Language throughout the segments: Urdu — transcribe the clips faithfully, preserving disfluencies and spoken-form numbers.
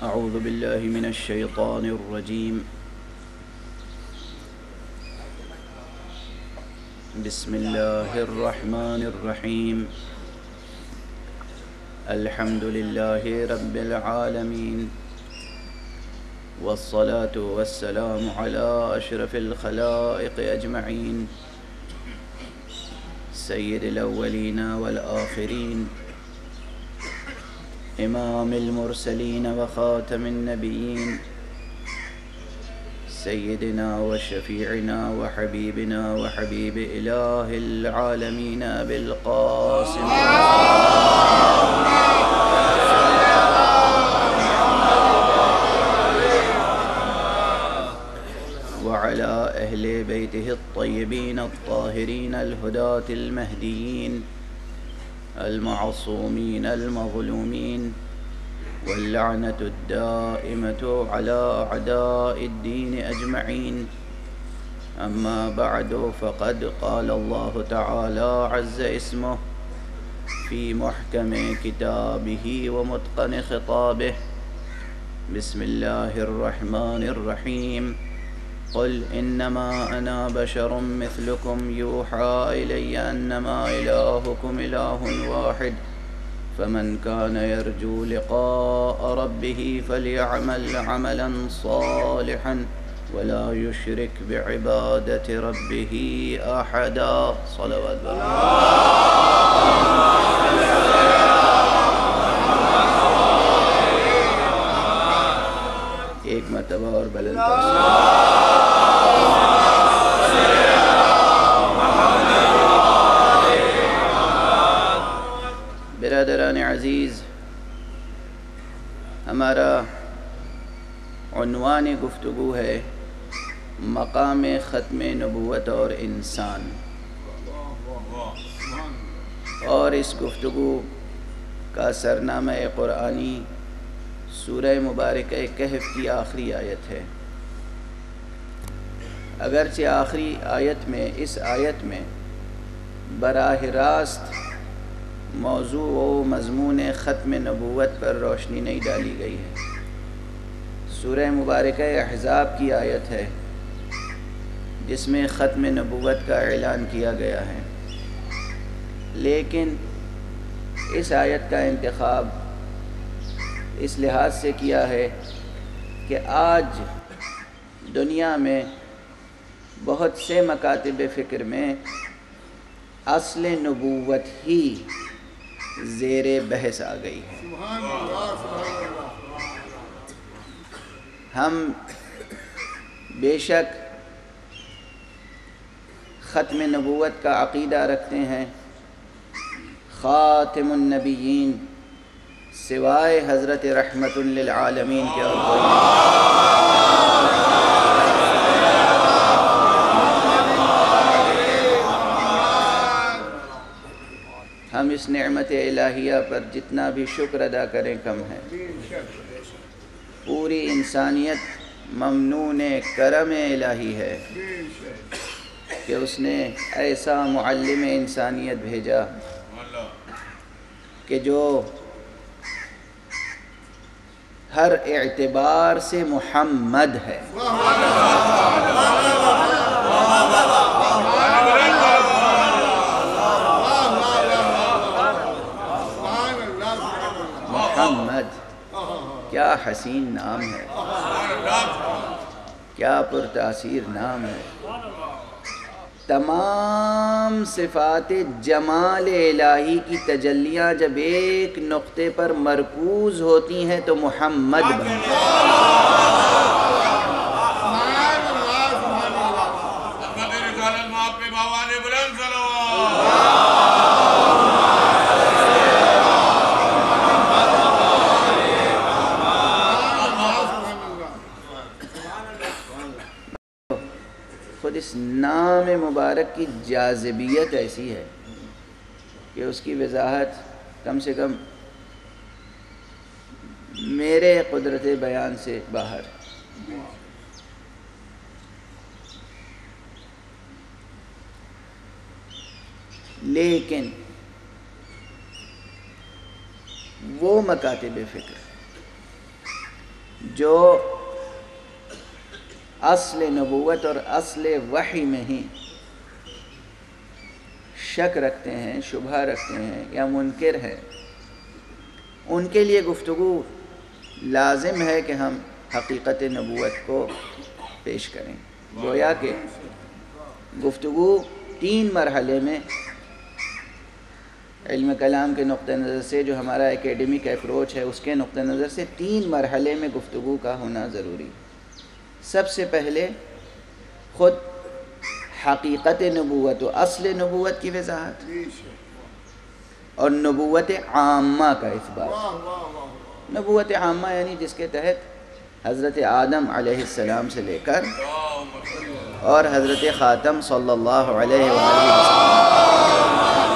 أعوذ بالله من الشيطان الرجيم. بسم الله الرحمن الرحيم. الحمد لله رب العالمين، والصلاة والسلام على أشرف الخلائق أجمعين، سيد الأولين والآخرين، إمام المرسلين وخاتم النبيين، سيدنا وشفيعنا وحبيبنا وحبيب إله العالمين أبي القاسم وعلى أهل بيته الطيبين الطاهرين الهداة المهديين المعصومين المظلومين، واللعنة الدائمة على أعداء الدين أجمعين. أما بعد، فقد قال الله تعالى عز اسمه في محكم كتابه ومتقن خطابه: بسم الله الرحمن الرحيم. قل إنما أنا بشر مثلكم يوحى إلي أنما إلهكم إله واحد، فمن كان يرجو لقاء ربه فليعمل عملا صالحا ولا يشرك بعبادة ربه أحدا. صلوات الله. ایک مرتبہ اور بلند برادران عزیز، ہمارا عنوان گفتگو ہے مقام ختم نبوت اور انسان، اور اس گفتگو کا سرنامہ قرآنی سورہ مبارکہ کہف کی آخری آیت ہے. اگرچہ آخری آیت میں اس آیت میں براہ راست موضوع و مضمون ختم نبوت پر روشنی نہیں ڈالی گئی ہے. سورہ مبارکہ احزاب کی آیت ہے جس میں ختم نبوت کا اعلان کیا گیا ہے، لیکن اس آیت کا انتخاب اس لحاظ سے کیا ہے کہ آج دنیا میں بہت سے مکاتب فکر میں اصل نبوت ہی زیر بحث آ گئی ہے. ہم بے شک ختم نبوت کا عقیدہ رکھتے ہیں. خاتم النبیین سوائے حضرت رحمت للعالمین کے اور کوئی ہم اس نعمت الہیہ پر جتنا بھی شکر ادا کریں کم ہے. پوری انسانیت ممنون کرم الہی ہے کہ اس نے ایسا معلم انسانیت بھیجا کہ جو ہر اعتبار سے محمد ہے. محمد کیا حسین نام ہے، کیا پرتاثیر نام ہے. تمام صفات جمال الہی کی تجلیاں جب ایک نقطے پر مرکوز ہوتی ہیں تو محمد بنتا ہے. خود اس نام مبارک کی جاذبیت ایسی ہے کہ اس کی وضاحت کم سے کم میرے قدرت بیان سے باہر. لیکن وہ مکاتب فکر جو اصل نبوت اور اصل وحی میں ہی شک رکھتے ہیں، شبہ رکھتے ہیں یا منکر ہیں، ان کے لیے گفتگو لازم ہے کہ ہم حقیقت نبوت کو پیش کریں۔ گویا کہ گفتگو تین مرحلے میں علم کلام کے نقطہ نظر سے، جو ہمارا اکیڈمک اپروچ ہے اس کے نقطہ نظر سے تین مرحلے میں گفتگو کا ہونا ضروری ہے۔ سب سے پہلے خود حقیقت نبوت و اصل نبوت کی وضاحت اور نبوت عامہ کا اثبات۔ نبوت عامہ یعنی جس کے تحت حضرت آدم علیہ السلام سے لے کر اور حضرت خاتم صلی اللہ علیہ وآلہ وسلم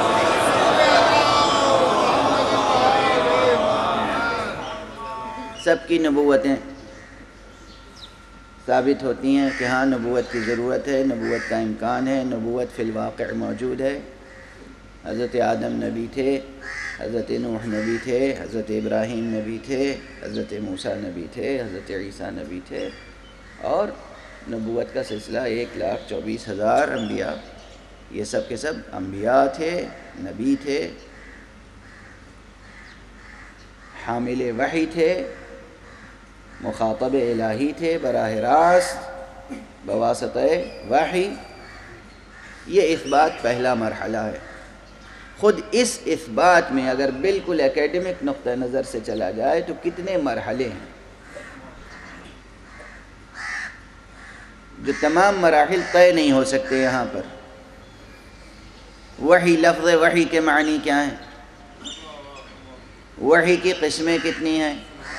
سب کی نبوتیں ثابت ہوتی ہیں کہ ہاں نبوت کی ضرورت ہے، نبوت کا امکان ہے، نبوت فی الواقع موجود ہے۔ حضرت آدم نبی تھے، حضرت نوح نبی تھے، حضرت ابراہیم نبی تھے، حضرت موسیٰ نبی تھے، حضرت عیسیٰ نبی تھے، اور نبوت کا سلسلہ ایک لاکھ چوبیس ہزار انبیاء، یہ سب کے سب انبیاء تھے، نبی تھے، حامل وحی تھے، مخاطب الہی تھے براہ راست بواسطہ وحی۔ یہ اثبات پہلا مرحلہ ہے۔ خود اس اثبات میں اگر بالکل اکیڈمک نقطہ نظر سے چلا جائے تو کتنے مرحلے ہیں، جو تمام مراحل طے نہیں ہو سکتے یہاں پر۔ وحی، لفظ وحی کے معنی کیا ہیں؟ وحی کی قسمیں کتنی ہیں؟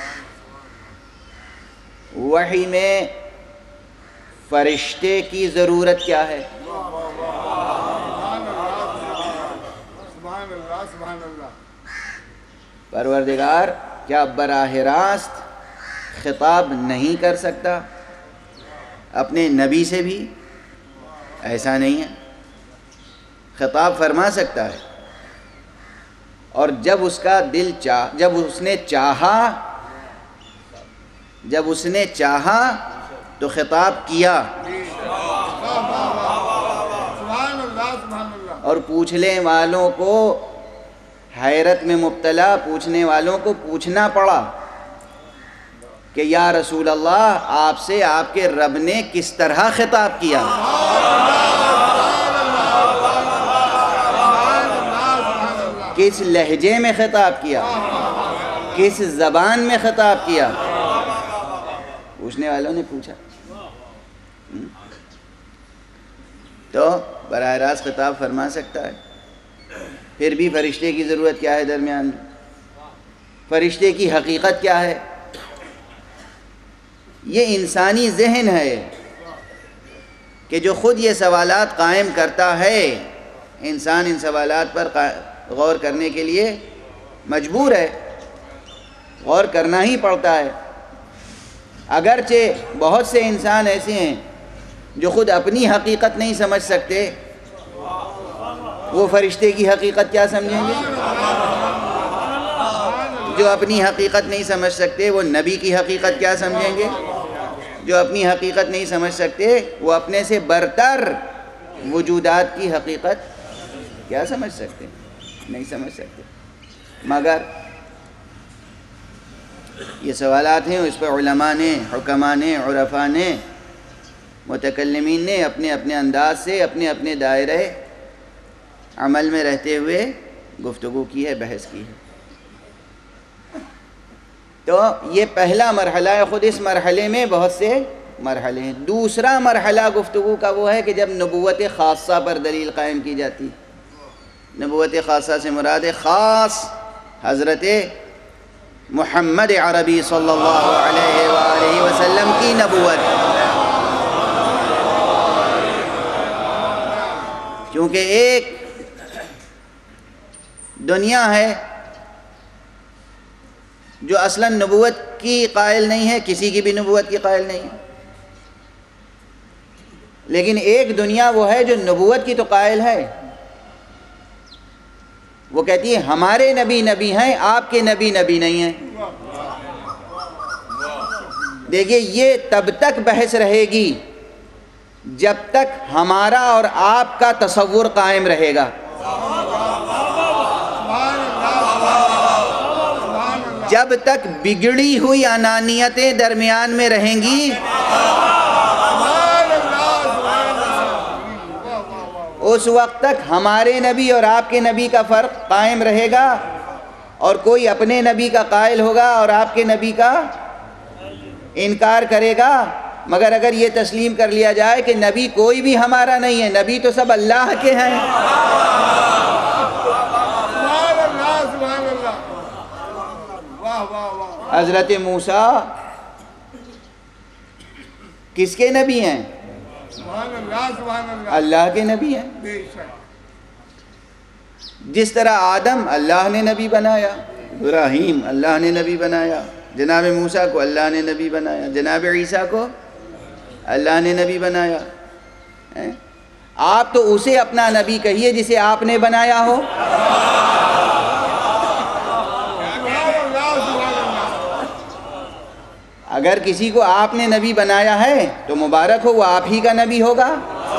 وحی میں فرشتے کی ضرورت کیا ہے؟ پروردگار کیا براہ راست خطاب نہیں کر سکتا اپنے نبی سے بھی؟ ایسا نہیں ہے، خطاب فرما سکتا ہے، اور جب اس کا دل چاہ جب اس نے چاہا جب اس نے چاہا تو خطاب کیا۔ اور پوچھنے والوں کو حیرت میں مبتلا پوچھنے والوں کو پوچھنا پڑا کہ یا رسول اللہ، آپ سے آپ کے رب نے کس طرح خطاب کیا؟ کس لہجے میں خطاب کیا؟ کس زبان میں خطاب کیا؟ پوچھنے والوں نے پوچھا۔ تو براہ راست خطاب فرما سکتا ہے، پھر بھی فرشتے کی ضرورت کیا ہے درمیان میں؟ فرشتے کی حقیقت کیا ہے؟ یہ انسانی ذہن ہے کہ جو خود یہ سوالات قائم کرتا ہے۔ انسان ان سوالات پر غور کرنے کے لیے مجبور ہے، غور کرنا ہی پڑتا ہے۔ اگرچہ بہت سے انسان ایسے ہیں جو خود اپنی حقیقت نہیں سمجھ سکتے، وہ فرشتے کی حقیقت کیا سمجھیں گے؟ جو اپنی حقیقت نہیں سمجھ سکتے وہ نبی کی حقیقت کیا سمجھیں گے؟ جو اپنی حقیقت نہیں سمجھ سکتے وہ اپنے سے برتر وجودات کی حقیقت کیا سمجھ سکتے؟ نہیں سمجھ سکتے۔ مگر یہ سوالات ہیں، اس پر علماء نے، حکماء نے، عرفاء نے، متکلمین نے اپنے اپنے انداز سے اپنے اپنے دائرے عمل میں رہتے ہوئے گفتگو کی ہے، بحث کی ہے۔ تو یہ پہلا مرحلہ ہے۔ خود اس مرحلے میں بہت سے مرحلے ہیں۔ دوسرا مرحلہ گفتگو کا وہ ہے کہ جب نبوت خاصہ پر دلیل قائم کی جاتی۔ نبوت خاصہ سے مراد خاص حضرت محمد عربی صلی اللہ علیہ وآلہ وسلم کی نبوت، کیونکہ ایک دنیا ہے جو اصلاً نبوت کی قائل نہیں ہے، کسی کی بھی نبوت کی قائل نہیں ہے، لیکن ایک دنیا وہ ہے جو نبوت کی تو قائل ہے۔ وہ کہتی ہے ہمارے نبی نبی ہیں، آپ کے نبی نبی نہیں ہیں۔ دیکھیے یہ تب تک بحث رہے گی جب تک ہمارا اور آپ کا تصور قائم رہے گا. جب تک بگڑی ہوئی انانیتیں درمیان میں رہیں گی اس وقت تک ہمارے نبی اور آپ کے نبی کا فرق قائم رہے گا، اور کوئی اپنے نبی کا قائل ہوگا اور آپ کے نبی کا انکار کرے گا. مگر اگر یہ تسلیم کر لیا جائے کہ نبی کوئی بھی ہمارا نہیں ہے، نبی تو سب اللہ کے ہیں. حضرت موسیٰ کس کے نبی ہیں؟ اللہ کے نبی ہیں. جس طرح آدم اللہ نے نبی بنایا، ابراہیم اللہ نے نبی بنایا، جناب موسیٰ کو اللہ نے نبی بنایا، جناب عیسیٰ کو اللہ نے نبی بنایا. آپ تو اسے اپنا نبی کہیے جسے آپ نے بنایا ہو. اگر کسی کو آپ نے نبی بنایا ہے تو مبارک ہو، وہ آپ ہی کا نبی ہوگا،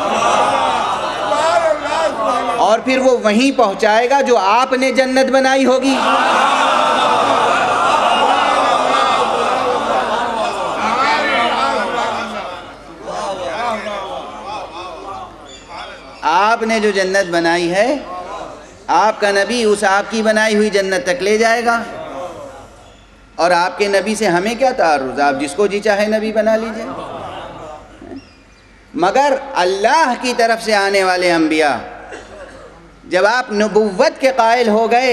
اور پھر وہ وہیں پہنچائے گا جو آپ نے جنت بنائی ہوگی. آپ نے جو جنت بنائی ہے، آپ کا نبی اس آپ کی بنائی ہوئی جنت تک لے جائے گا. اور آپ کے نبی سے ہمیں کیا تعارض؟ آپ جس کو جی چاہے نبی بنا لیجئے. مگر اللہ کی طرف سے آنے والے انبیاء جب آپ نبوت کے قائل ہو گئے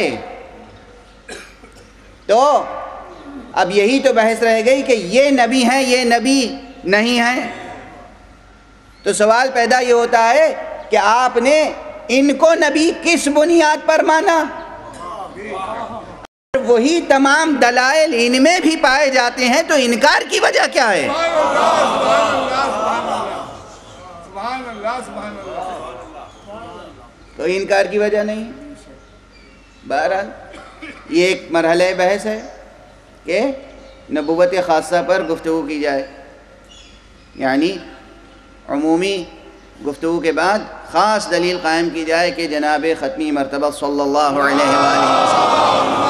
تو اب یہی تو بحث رہ گئی کہ یہ نبی ہیں یہ نبی نہیں ہیں. تو سوال پیدا یہ ہوتا ہے کہ آپ نے ان کو نبی کس بنیاد پر مانا؟ وہی تمام دلائل ان میں بھی پائے جاتے ہیں تو انکار کی وجہ کیا ہے؟ تو انکار کی وجہ نہیں. بہرحال یہ ایک مرحلہ بحث ہے کہ نبوت خاصہ پر گفتگو کی جائے، یعنی عمومی گفتگو کے بعد خاص دلیل قائم کی جائے کہ جناب ختمی مرتبہ صلی اللہ علیہ وآلہ وسلم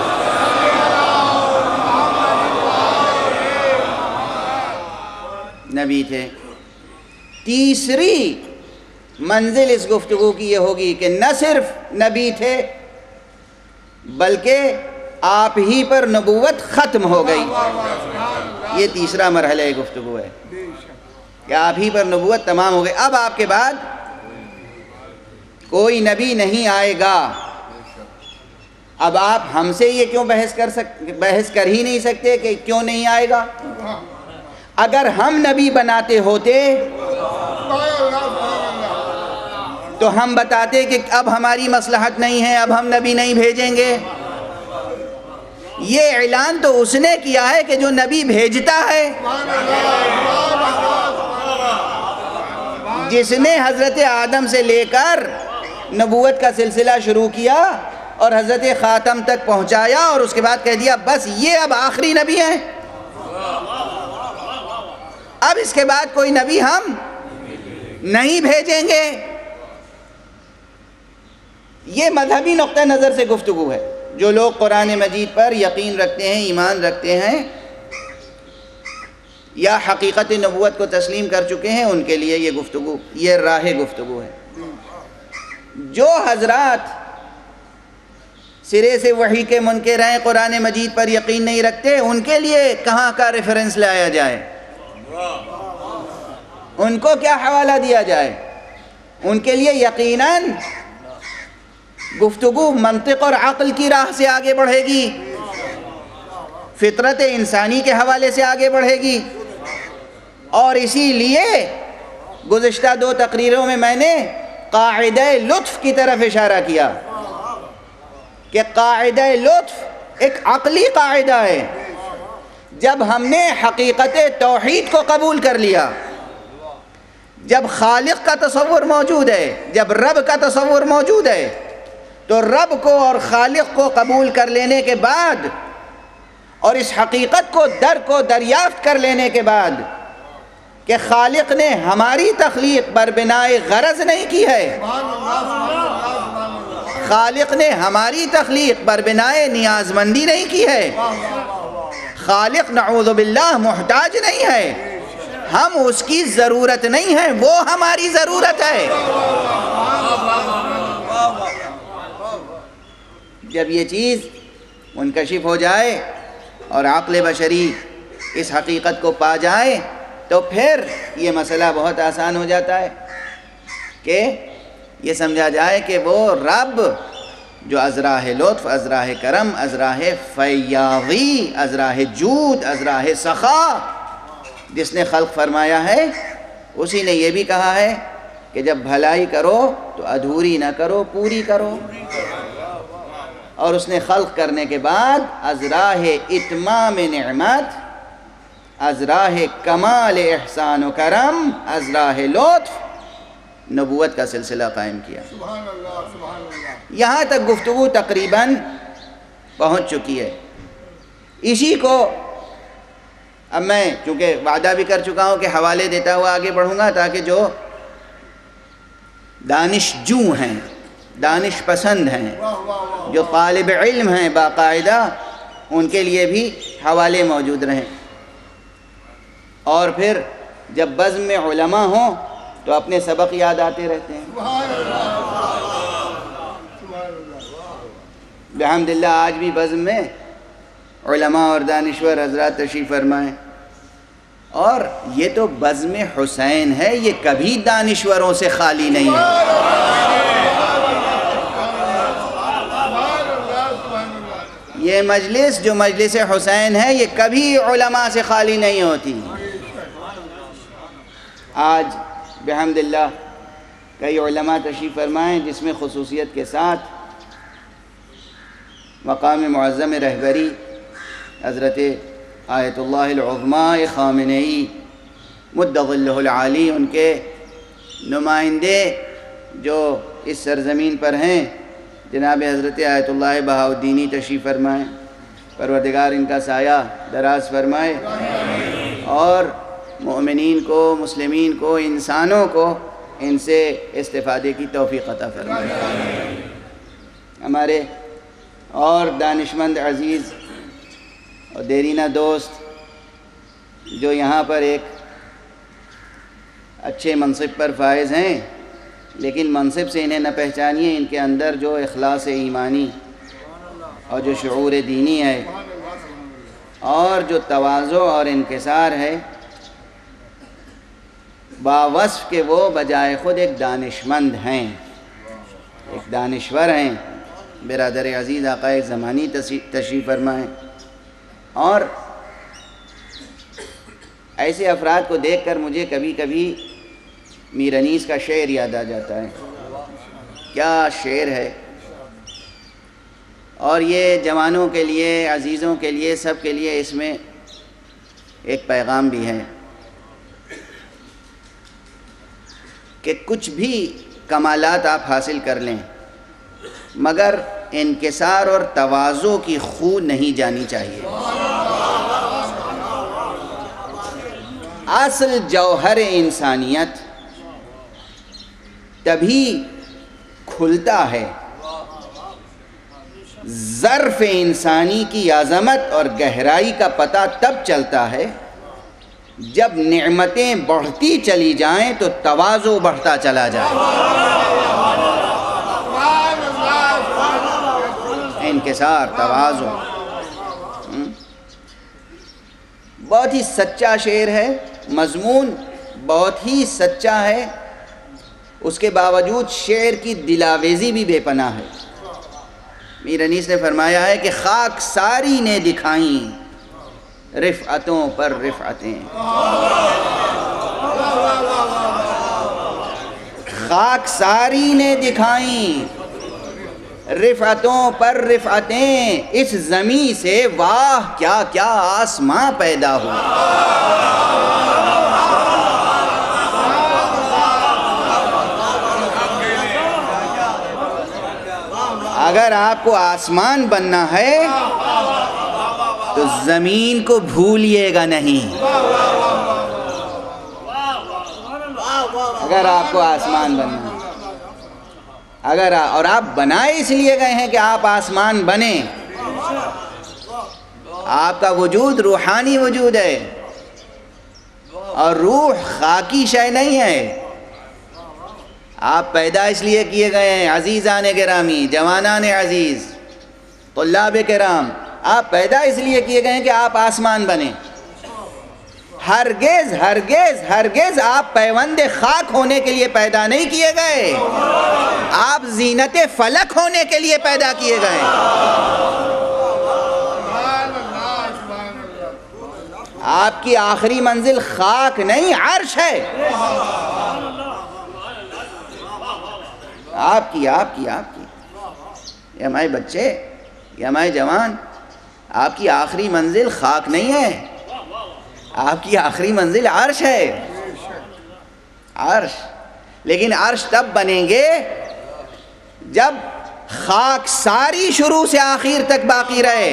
نبی تھے. تیسری منزل اس گفتگو کی یہ ہوگی کہ نہ صرف نبی تھے بلکہ آپ ہی پر نبوت ختم ہو گئی. یہ تیسرا مرحلہ گفتگو ہے کہ آپ ہی پر نبوت تمام ہو گئی. اب آپ کے بعد کوئی نبی نہیں آئے گا. اب آپ ہم سے یہ کیوں بحث کر سک بحث کر ہی نہیں سکتے کہ کیوں نہیں آئے گا؟ اگر ہم نبی بناتے ہوتے تو ہم بتاتے کہ اب ہماری مصلحت نہیں ہے، اب ہم نبی نہیں بھیجیں گے. یہ اعلان تو اس نے کیا ہے کہ جو نبی بھیجتا ہے، جس نے حضرت آدم سے لے کر نبوت کا سلسلہ شروع کیا اور حضرت خاتم تک پہنچایا اور اس کے بعد کہہ دیا بس یہ اب آخری نبی ہیں، اب اس کے بعد کوئی نبی ہم نہیں بھیجیں گے. یہ مذہبی نقطہ نظر سے گفتگو ہے. جو لوگ قرآن مجید پر یقین رکھتے ہیں، ایمان رکھتے ہیں یا حقیقت نبوت کو تسلیم کر چکے ہیں، ان کے لیے یہ گفتگو یہ راہ گفتگو ہے. جو حضرات سرے سے وحی کے منکر ہیں، قرآن مجید پر یقین نہیں رکھتے، ان کے لیے کہاں کا ریفرنس لایا جائے؟ ان کو کیا حوالہ دیا جائے؟ ان کے لیے یقیناً گفتگو منطق اور عقل کی راہ سے آگے بڑھے گی، فطرت انسانی کے حوالے سے آگے بڑھے گی. اور اسی لیے گزشتہ دو تقریروں میں میں نے قاعدہ لطف کی طرف اشارہ کیا کہ قاعدہ لطف ایک عقلی قاعدہ ہے. جب ہم نے حقیقت توحید کو قبول کر لیا، جب خالق کا تصور موجود ہے، جب رب کا تصور موجود ہے، تو رب کو اور خالق کو قبول کر لینے کے بعد اور اس حقیقت کو در کو دریافت کر لینے کے بعد کہ خالق نے ہماری تخلیق بر بنائے غرض نہیں کی ہے، خالق نے ہماری تخلیق بر بنائے نیاز مندی نہیں کی ہے، خالق نعوذ باللہ محتاج نہیں ہے، ہم اس کی ضرورت نہیں ہے، وہ ہماری ضرورت ہے۔ جب یہ چیز منکشف ہو جائے اور عقل بشری اس حقیقت کو پا جائے تو پھر یہ مسئلہ بہت آسان ہو جاتا ہے کہ یہ سمجھا جائے کہ وہ رب جو ازراہ لطف، ازراہ کرم، ازراہ فیاضی، ازراہ جود، ازراہ سخا جس نے خلق فرمایا ہے، اسی نے یہ بھی کہا ہے کہ جب بھلائی کرو تو ادھوری نہ کرو، پوری کرو، اور اس نے خلق کرنے کے بعد ازراہ اتمام نعمت، ازراہ کمال احسان و کرم، ازراہ لطف، نبوت کا سلسلہ قائم کیا۔ یہاں تک گفتگو تقریباً پہنچ چکی ہے۔ اسی کو اب میں چونکہ وعدہ بھی کر چکا ہوں کہ حوالے دیتا ہوا آگے بڑھوں گا تاکہ جو دانش جو ہیں، دانش پسند ہیں، جو طالب علم ہیں باقاعدہ، ان کے لیے بھی حوالے موجود رہیں، اور پھر جب بزم میں علماء ہوں تو اپنے سبق یاد آتے رہتے ہیں۔ بحمداللہ آج بھی بزم میں علماء اور دانشور حضرات تشریف فرمائیں، اور یہ تو بزم حسین ہے، یہ کبھی دانشوروں سے خالی نہیں ہے۔ یہ مجلس جو مجلس حسین ہے یہ کبھی علماء سے خالی نہیں ہوتی۔ آج بحمداللہ کئی علماء تشریف فرمائیں جس میں خصوصیت کے ساتھ مقام معظم رہبری حضرت آیت اللہ العظمى خامنئی مد ظلہ العالی، ان کے نمائندے جو اس سرزمین پر ہیں جناب حضرت آیت اللہ بہاؤالدینی تشریف فرمائیں، پروردگار ان کا سایہ دراز فرمائے اور مومنین کو، مسلمین کو، انسانوں کو ان سے استفادے کی توفیق عطا فرمائے۔ ہمارے اور دانشمند عزیز اور دیرینہ دوست جو یہاں پر ایک اچھے منصب پر فائز ہیں، لیکن منصب سے انہیں نہ پہچانیے، ان کے اندر جو اخلاص ایمانی اور جو شعور دینی ہے اور جو تواضع اور انکسار ہے، باوصف کہ وہ بجائے خود ایک دانشمند ہیں، ایک دانشور ہیں۔ برادر عزیز آقا زمانی تشریف فرمائیں، اور ایسے افراد کو دیکھ کر مجھے کبھی کبھی میر انیس کا شعر یاد آ جاتا ہے۔ کیا شعر ہے! اور یہ جوانوں کے لیے، عزیزوں کے لیے، سب کے لیے اس میں ایک پیغام بھی ہے کہ کچھ بھی کمالات آپ حاصل کر لیں مگر انکسار اور تواضع کی خو نہیں جانی چاہیے۔ اصل جوہر انسانیت تبھی کھلتا ہے، ظرف انسانی کی عظمت اور گہرائی کا پتہ تب چلتا ہے جب نعمتیں بڑھتی چلی جائیں تو تواضع بڑھتا چلا جائے۔ انکسار، تواضع بہت ہی سچا شعر ہے، مضمون بہت ہی سچا ہے، اس کے باوجود شعر کی دلاویزی بھی بے پناہ ہے۔ میر انیس نے فرمایا ہے کہ خاک ساری نے دکھائیں رفعتوں پر رفعتیں، خاک ساری نے دکھائیں رفعتوں پر رفعتیں، اس زمین سے واہ کیا کیا آسماں پیدا ہو۔ اگر آپ کو آسمان بننا ہے تو زمین کو بھولیے گا نہیں۔ اگر آپ کو آسمان بننا، اگر اور آپ بنائے اس لیے گئے ہیں کہ آپ آسمان بنیں، آپ کا وجود روحانی وجود ہے، اور روح خاکی شے نہیں ہے۔ آپ پیدا اس لیے کیے گئے ہیں، عزیزان گرامی، جوانان عزیز، طلاب کرام، آپ پیدا اس لیے کیے گئے ہیں کہ آپ آسمان بنیں۔ ہرگز ہرگز ہرگز آپ پیوند خاک ہونے کے لیے پیدا نہیں کیے گئے، آپ زینت فلک ہونے کے لیے پیدا کیے گئے۔ آپ کی آخری منزل خاک نہیں، عرش ہے۔ آپ کی آپ کی آپ کی یہ ہمارے بچے، یہ ہمارے جوان، آپ کی آخری منزل خاک نہیں ہے، آپ کی آخری منزل عرش ہے، عرش۔ لیکن عرش تب بنیں گے جب خاک ساری شروع سے آخر تک باقی رہے۔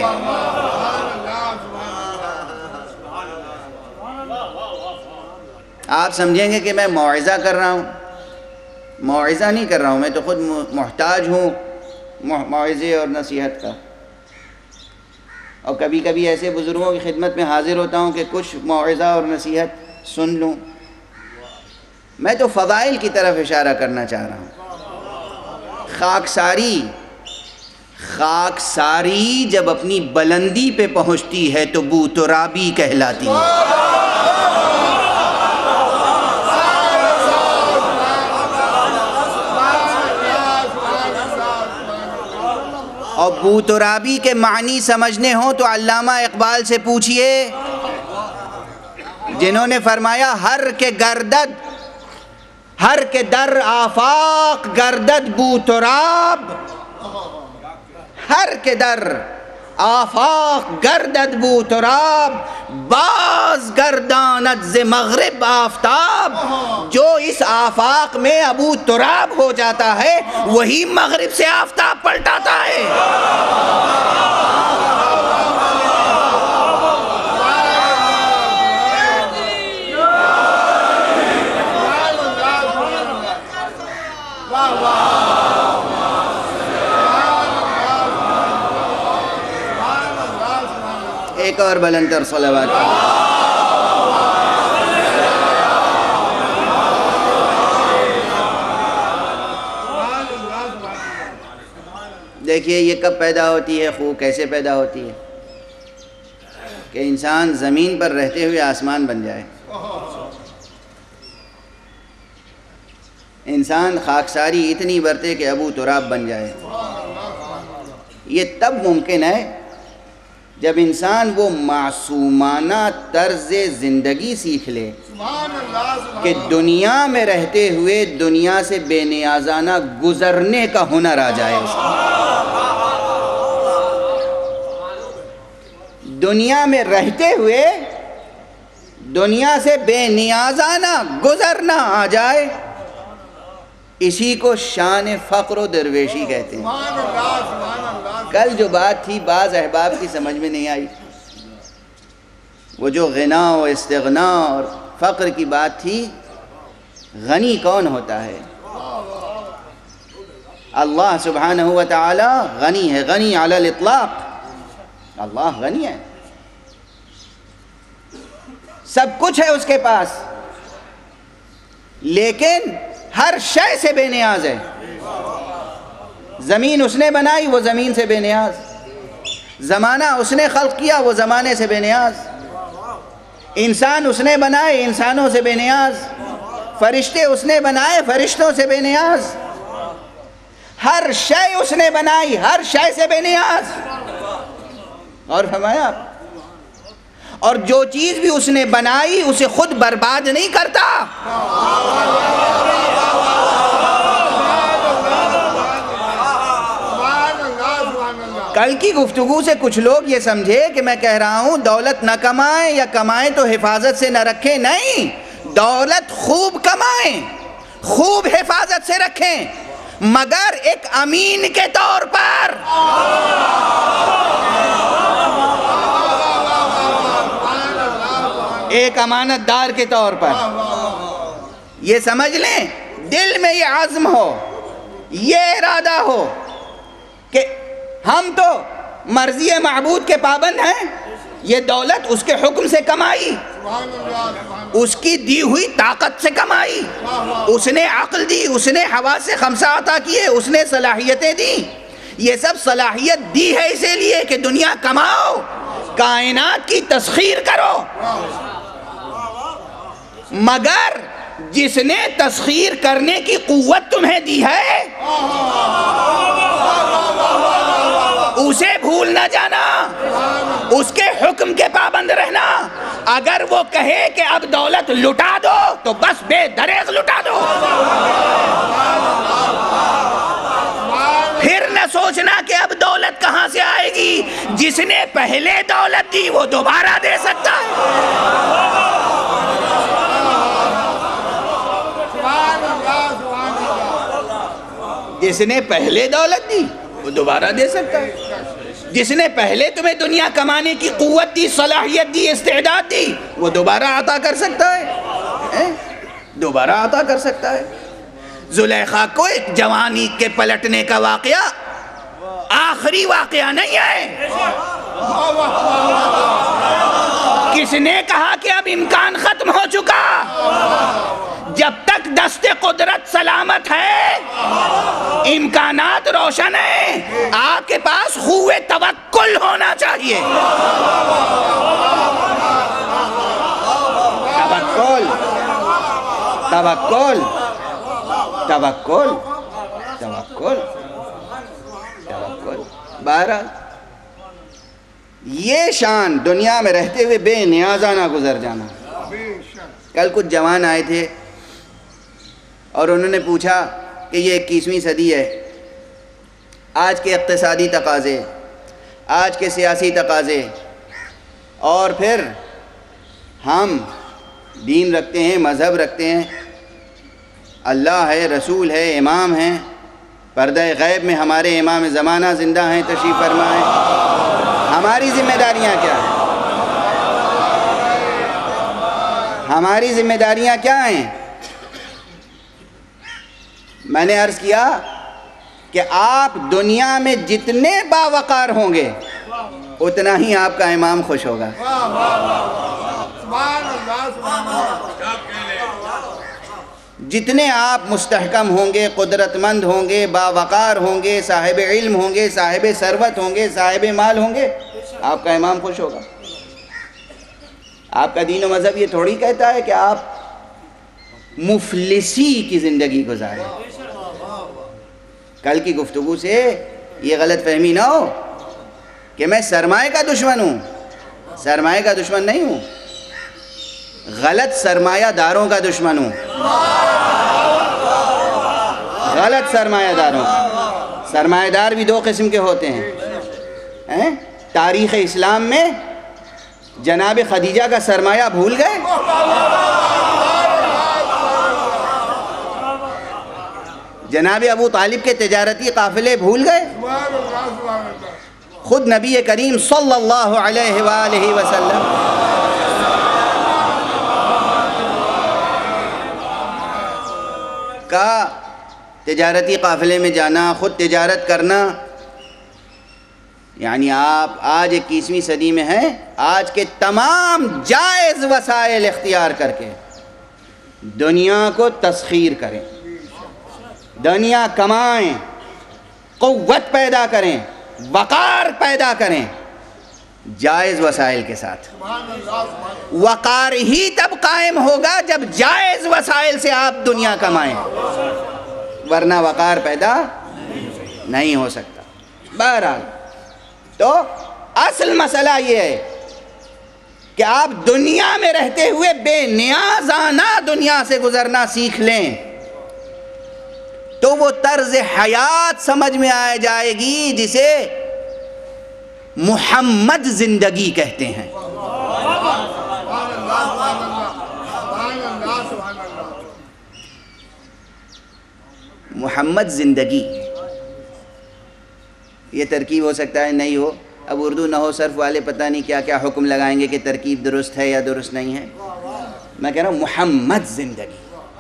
آپ سمجھیں گے کہ میں موعظہ کر رہا ہوں، موعظہ نہیں کر رہا ہوں، میں تو خود محتاج ہوں موعظے اور نصیحت کا، اور کبھی کبھی ایسے بزرگوں کی خدمت میں حاضر ہوتا ہوں کہ کچھ موعظہ اور نصیحت سن لوں۔ میں تو فضائل کی طرف اشارہ کرنا چاہ رہا ہوں۔ خاکساری خاکساری جب اپنی بلندی پہ پہنچتی ہے تو بو ترابی کہلاتی ہے۔ اور بو ترابی کے معنی سمجھنے ہوں تو علامہ اقبال سے پوچھئے، جنہوں نے فرمایا ہر کے گردد ہر کے در آفاق گردد بو تراب، ہر کے در آفاق گردد بو تراب، باز گرداند ز مغرب آفتاب۔ جو اس آفاق میں ابو تراب ہو جاتا ہے وہی مغرب سے آفتاب پلٹاتا ہے۔ ایک اور بلندر صلوات۔ دیکھیے یہ کب پیدا ہوتی ہے، خو کیسے پیدا ہوتی ہے کہ انسان زمین پر رہتے ہوئے آسمان بن جائے، انسان خاکساری اتنی برتے کہ ابو تراب بن جائے۔ یہ تب ممکن ہے جب انسان وہ معصومانہ طرز زندگی سیکھ لے کہ دنیا میں رہتے ہوئے دنیا سے بے نیازانہ گزرنے کا ہنر آ جائے اس کو۔ دنیا میں رہتے ہوئے دنیا سے بے نیازانہ گزرنا آ جائے، اسی کو شان فقر و درویشی کہتے ہیں۔ کل جو بات تھی بعض احباب کی سمجھ میں نہیں آئی، وہ جو غنا و استغنا اور فقر کی بات تھی، غنی کون ہوتا ہے؟ اللہ سبحانہ و تعالی غنی ہے، غنی علی الاطلاق، اللہ غنی ہے، سب کچھ ہے اس کے پاس، لیکن ہر شے سے بے نیاز ہے۔ زمین اس نے بنائی، وہ زمین سے بے نیاز، زمانہ اس نے خلق کیا، وہ زمانے سے بے نیاز، انسان اس نے بنائے، انسانوں سے بے نیاز، فرشتے اس نے بنائے، فرشتوں سے بے نیاز، ہر شے اس نے بنائی، ہر شے سے بے نیاز۔ اور فرمایا اور جو چیز بھی اس نے بنائی اسے خود برباد نہیں کرتا۔ کل کی گفتگو سے کچھ لوگ یہ سمجھے کہ میں کہہ رہا ہوں دولت نہ کمائیں یا کمائیں تو حفاظت سے نہ رکھیں، نہیں، دولت خوب کمائیں، خوب حفاظت سے رکھیں، مگر ایک امین کے طور پر۔ ایک امانت دار کے طور پر یہ سمجھ لیں، دل میں یہ عزم ہو، یہ ارادہ ہو کہ ہم تو مرضی معبود کے پابند ہیں، یہ دولت اس کے حکم سے کمائی، اس کی دی ہوئی طاقت سے کمائی، اس نے عقل دی، اس نے حواس خمسہ عطا کیے، اس نے صلاحیتیں دی، یہ سب صلاحیت دی ہے اسی لیے کہ دنیا کماؤ، کائنات کی تسخیر کرو، مگر جس نے تسخیر کرنے کی قوت تمہیں دی ہے اسے بھول نہ جانا، اس کے حکم کے پابند رہنا۔ اگر وہ کہے کہ اب دولت لٹا دو تو بس بے دریغ لٹا دو، پھر نہ سوچنا کہ اب دولت کہاں سے آئے گی، جس نے پہلے دولت دی وہ دوبارہ دے سکتا ہے۔ جس نے پہلے دولت دی وہ دوبارہ دے سکتا ہے، جس نے پہلے تمہیں دنیا کمانے کی قوت دی، صلاحیت دی، استعداد دی، وہ دوبارہ عطا کر سکتا ہے، دوبارہ عطا کر سکتا ہے۔ زلیخا کو ایک جوانی کے پلٹنے کا واقعہ آخری واقعہ نہیں ہے۔ کس نے کہا کہ اب امکان ختم ہو چکا؟ جب تک دست قدرت سلامت ہے، امکانات روشن ہیں، آپ کے پاس خوے توکل ہونا چاہیے۔ توکل توکل توکل توکل توکل بہرحال یہ شان دنیا میں رہتے ہوئے بے نیازانہ گزر جانا۔ کل کچھ جوان آئے تھے اور انہوں نے پوچھا کہ یہ اکیسویں صدی ہے، آج کے اقتصادی تقاضے، آج کے سیاسی تقاضے، اور پھر ہم دین رکھتے ہیں، مذہب رکھتے ہیں، اللہ ہے، رسول ہے، امام ہیں، پردہ غیب میں ہمارے امام زمانہ زندہ ہیں، تشریف فرمائیں، ہماری ذمہ داریاں کیا ہیں؟ ہماری ذمہ داریاں کیا ہیں؟ میں نے عرض کیا کہ آپ دنیا میں جتنے باوقار ہوں گے اتنا ہی آپ کا امام خوش ہوگا۔ جتنے آپ مستحکم ہوں گے، قدرت مند ہوں گے، باوقار ہوں گے، صاحب علم ہوں گے، صاحب ثروت ہوں گے، صاحب مال ہوں گے، آپ کا امام خوش ہوگا۔ آپ کا دین و مذہب یہ تھوڑی کہتا ہے کہ آپ مفلسی کی زندگی گزاریں۔ کل کی گفتگو سے یہ غلط فہمی نہ ہو کہ میں سرمایہ کا دشمن ہوں، سرمایہ کا دشمن نہیں ہوں، غلط سرمایہ داروں کا دشمن ہوں، غلط سرمایہ داروں۔ سرمایہ دار بھی دو قسم کے ہوتے ہیں۔ تاریخ اسلام میں جناب خدیجہ کا سرمایہ بھول گئے؟ جناب ابو طالب کے تجارتی قافلے بھول گئے؟ خود نبی کریم صلی اللہ علیہ وآلہ وسلم کا تجارتی قافلے میں جانا، خود تجارت کرنا، یعنی آپ آج اکیسویں صدی میں ہیں، آج کے تمام جائز وسائل اختیار کر کے دنیا کو تسخیر کریں، دنیا کمائیں، قوت پیدا کریں، وقار پیدا کریں، جائز وسائل کے ساتھ۔ وقار ہی تب قائم ہوگا جب جائز وسائل سے آپ دنیا کمائیں، ورنہ وقار پیدا نہیں ہو سکتا۔ بہرحال تو اصل مسئلہ یہ ہے کہ آپ دنیا میں رہتے ہوئے بے نیازانہ دنیا سے گزرنا سیکھ لیں تو وہ طرز حیات سمجھ میں آ جائے گی جسے محمد زندگی کہتے ہیں۔ محمد زندگی، یہ ترکیب ہو سکتا ہے نہیں ہو، اب اردو نحو صرف والے پتہ نہیں کیا کیا حکم لگائیں گے کہ ترکیب درست ہے یا درست نہیں ہے. میں کہہ رہا ہوں محمد زندگی.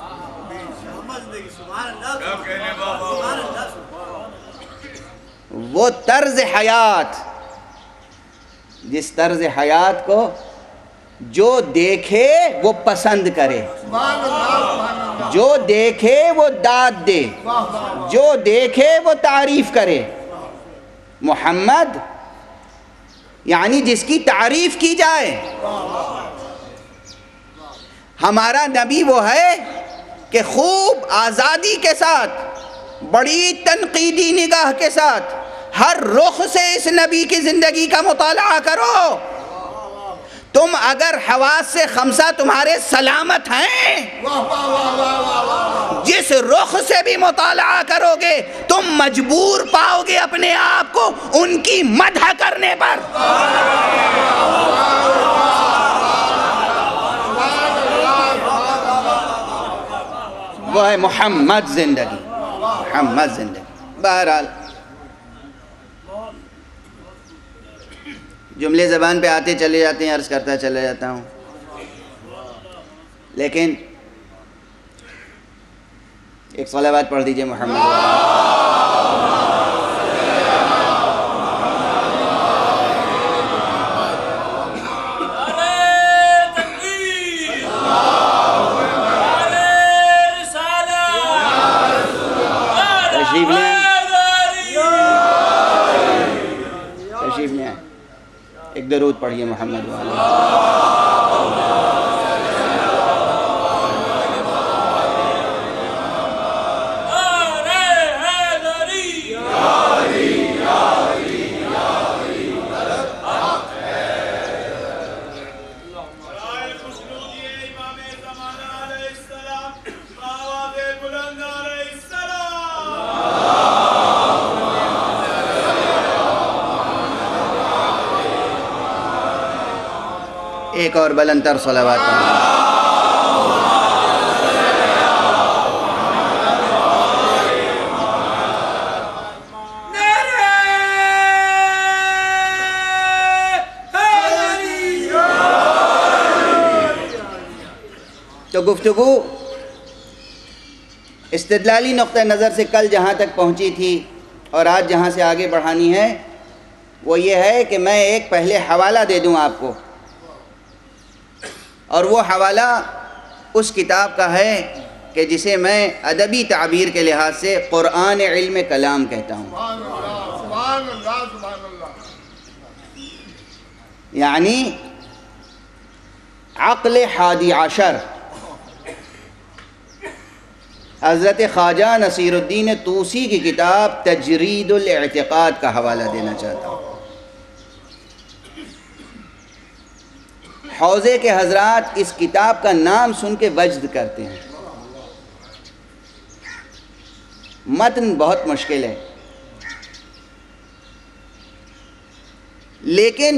وہ طرز حیات جس طرز حیات کو جو دیکھے وہ پسند کرے, جو دیکھے وہ داد دے, جو دیکھے وہ تعریف کرے. محمد یعنی جس کی تعریف کی جائے. ہمارا نبی وہ ہے کہ خوب آزادی کے ساتھ, بڑی تنقیدی نگاہ کے ساتھ ہر رخ سے اس نبی کی زندگی کا مطالعہ کرو. تم اگر حواس سے خمسہ تمہارے سلامت ہیں, جس رخ سے بھی مطالعہ کرو گے تم مجبور پاؤ گے اپنے آپ کو ان کی مدح کرنے پر. وہ ہے محمد زندگی, محمد زندگی. بہرحال جملے زبان پہ آتے چلے جاتے ہیں, عرض کرتا چلا جاتا ہوں, لیکن ایک صلوات پڑھ دیجئے محمد. تشریف لیں, تشریف لیں, ایک درود پڑھیے محمد والا. ایک اور بلندتر صلوات پڑھیں. تو گفتگو استدلالی نقطہ نظر سے کل جہاں تک پہنچی تھی اور آج جہاں سے آگے بڑھانی ہے وہ یہ ہے کہ میں ایک پہلے حوالہ دے دوں آپ کو, اور وہ حوالہ اس کتاب کا ہے کہ جسے میں ادبی تعبیر کے لحاظ سے قرآن علم کلام کہتا ہوں. یعنی عقل حادی عشر حضرت خواجہ نصیر الدین طوسی کی کتاب تجرید الاعتقاد کا حوالہ دینا چاہتا ہوں. حوزے کے حضرات اس کتاب کا نام سن کے وجد کرتے ہیں. متن بہت مشکل ہے, لیکن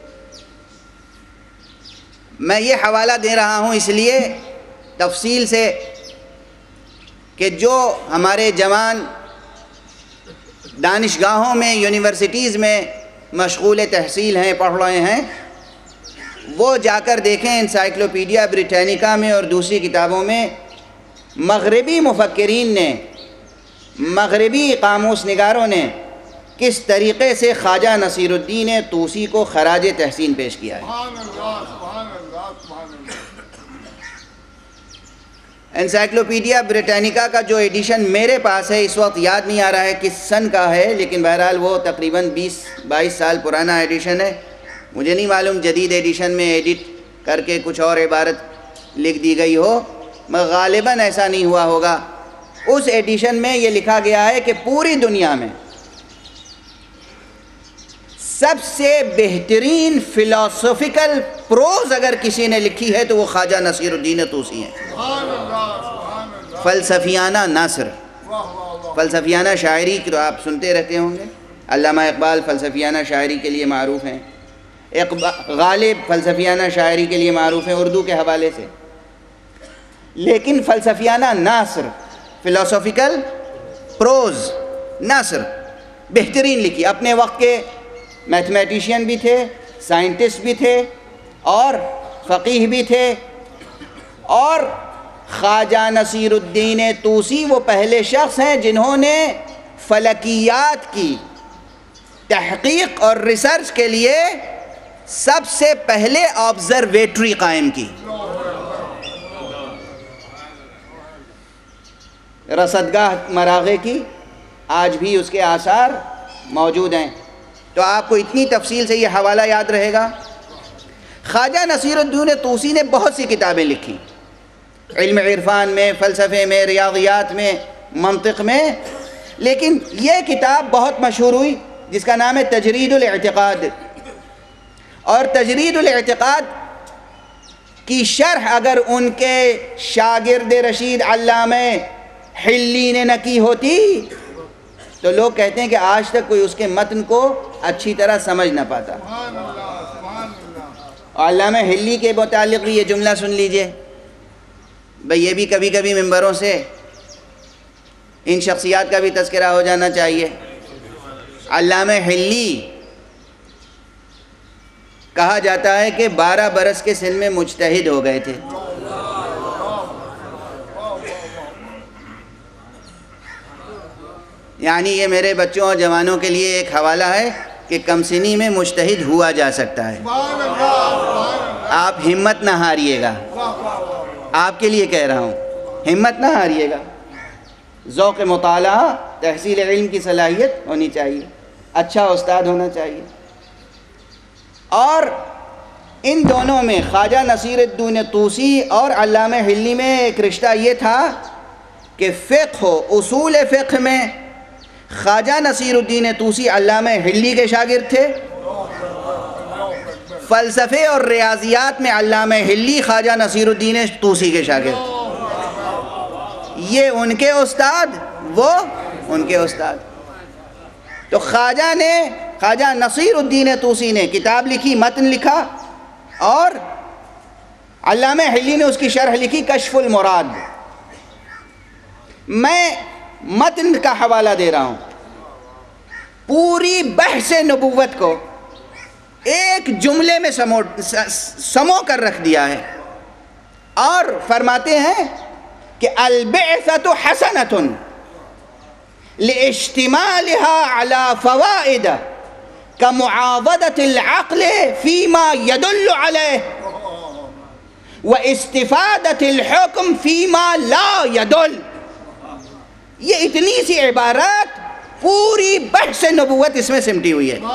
میں یہ حوالہ دے رہا ہوں اس لیے تفصیل سے کہ جو ہمارے جوان دانشگاہوں میں, یونیورسٹیز میں مشغول تحصیل ہیں, پڑھ رہے ہیں, وہ جا کر دیکھیں انسائکلوپیڈیا بریٹینیکا میں اور دوسری کتابوں میں مغربی مفکرین نے, مغربی قاموس نگاروں نے کس طریقے سے خواجہ نصیر الدین طوسی کو خراج تحسین پیش کیا ہے. انسائکلوپیڈیا بریٹینیکا کا جو ایڈیشن میرے پاس ہے, اس وقت یاد نہیں آ رہا ہے کس سن کا ہے, لیکن بہرحال وہ تقریباً بیس بائیس سال پرانا ایڈیشن ہے. مجھے نہیں معلوم جدید ایڈیشن میں ایڈٹ کر کے کچھ اور عبارت لکھ دی گئی ہو, مگر غالباً ایسا نہیں ہوا ہوگا. اس ایڈیشن میں یہ لکھا گیا ہے کہ پوری دنیا میں سب سے بہترین فلاسفیکل پروز اگر کسی نے لکھی ہے تو وہ خواجہ نصیر الدین طوسی ہیں. فلسفیانہ نثر, فلسفیانہ شاعری تو آپ سنتے رہتے ہوں گے. علامہ اقبال فلسفیانہ شاعری کے لیے معروف ہیں, غالب فلسفیانہ شاعری کے لیے معروف ہیں اردو کے حوالے سے. لیکن فلسفیانہ نثر, فلسفیکل پروز نثر بہترین لکھی, اپنے وقت کے میتھمیٹیشین بھی تھے، سائنٹسٹ بھی تھے اور فقیہ بھی تھے، اور خواجہ نصیر الدین طوسی وہ پہلے شخص ہیں جنہوں نے فلکیات کی تحقیق اور ریسرچ کے لیے سب سے پہلے آبزرویٹری قائم کی۔ رصدگاہ مراغے کی آج بھی اس کے آثار موجود ہیں، تو آپ کو اتنی تفصیل سے یہ حوالہ یاد رہے گا۔ خواجہ نصیر الدین طوسی نے بہت سی کتابیں لکھی، علم عرفان میں، فلسفے میں، ریاضیات میں، منطق میں، لیکن یہ کتاب بہت مشہور ہوئی جس کا نام ہے تجرید الاعتقاد، اور تجرید الاعتقاد کی شرح اگر ان کے شاگرد رشید علامہ حلی نے نہ کی ہوتی تو لوگ کہتے ہیں کہ آج تک کوئی اس کے متن کو اچھی طرح سمجھ نہ پاتا۔ علامہ حلی کے متعلق بھی یہ جملہ سن لیجئے، بھئی یہ بھی کبھی کبھی ممبروں سے ان شخصیات کا بھی تذکرہ ہو جانا چاہیے۔ علامہ حلی کہا جاتا ہے کہ بارہ برس کے سن میں مجتہد ہو گئے تھے۔ یعنی یہ میرے بچوں اور جوانوں کے لیے ایک حوالہ ہے کہ کم سنی میں مجتہد ہوا جا سکتا ہے۔ آپ ہمت نہ ہاریے گا، آپ کے لیے کہہ رہا ہوں، ہمت نہ ہاریے گا۔ ذوق مطالعہ، تحصیل علم کی صلاحیت ہونی چاہیے، اچھا استاد ہونا چاہیے۔ اور ان دونوں میں خواجہ نصیر الدین طوسی اور علامہ حلی میں ایک رشتہ یہ تھا کہ فقہ و اصول فقہ میں خواجہ نصیر الدین طوسی علامہ حلی کے شاگرد تھے، فلسفے اور ریاضیات میں علامہ حلی خواجہ نصیر الدین طوسی کے شاگرد، یہ ان کے استاد، وہ ان کے استاد۔ تو خواجہ نے خواجہ نصیر الدین طوسی نے کتاب لکھی، متن لکھا، اور علامہ حلی نے اس کی شرح لکھی کشف المراد۔ میں متن کا حوالہ دے رہا ہوں، پوری بحث نبوت کو ایک جملے میں سمو سمو کر رکھ دیا ہے، اور فرماتے ہیں کہ البعثۃ حسنۃ لاشتمالها على فوائد كمعاضدة العقل فيما يدل عليه واستفادة الحكم فيما لا يدل۔ یہ اتنی سی عبارات پوری بحث نبوت اس میں سمٹی ہوئی ہے،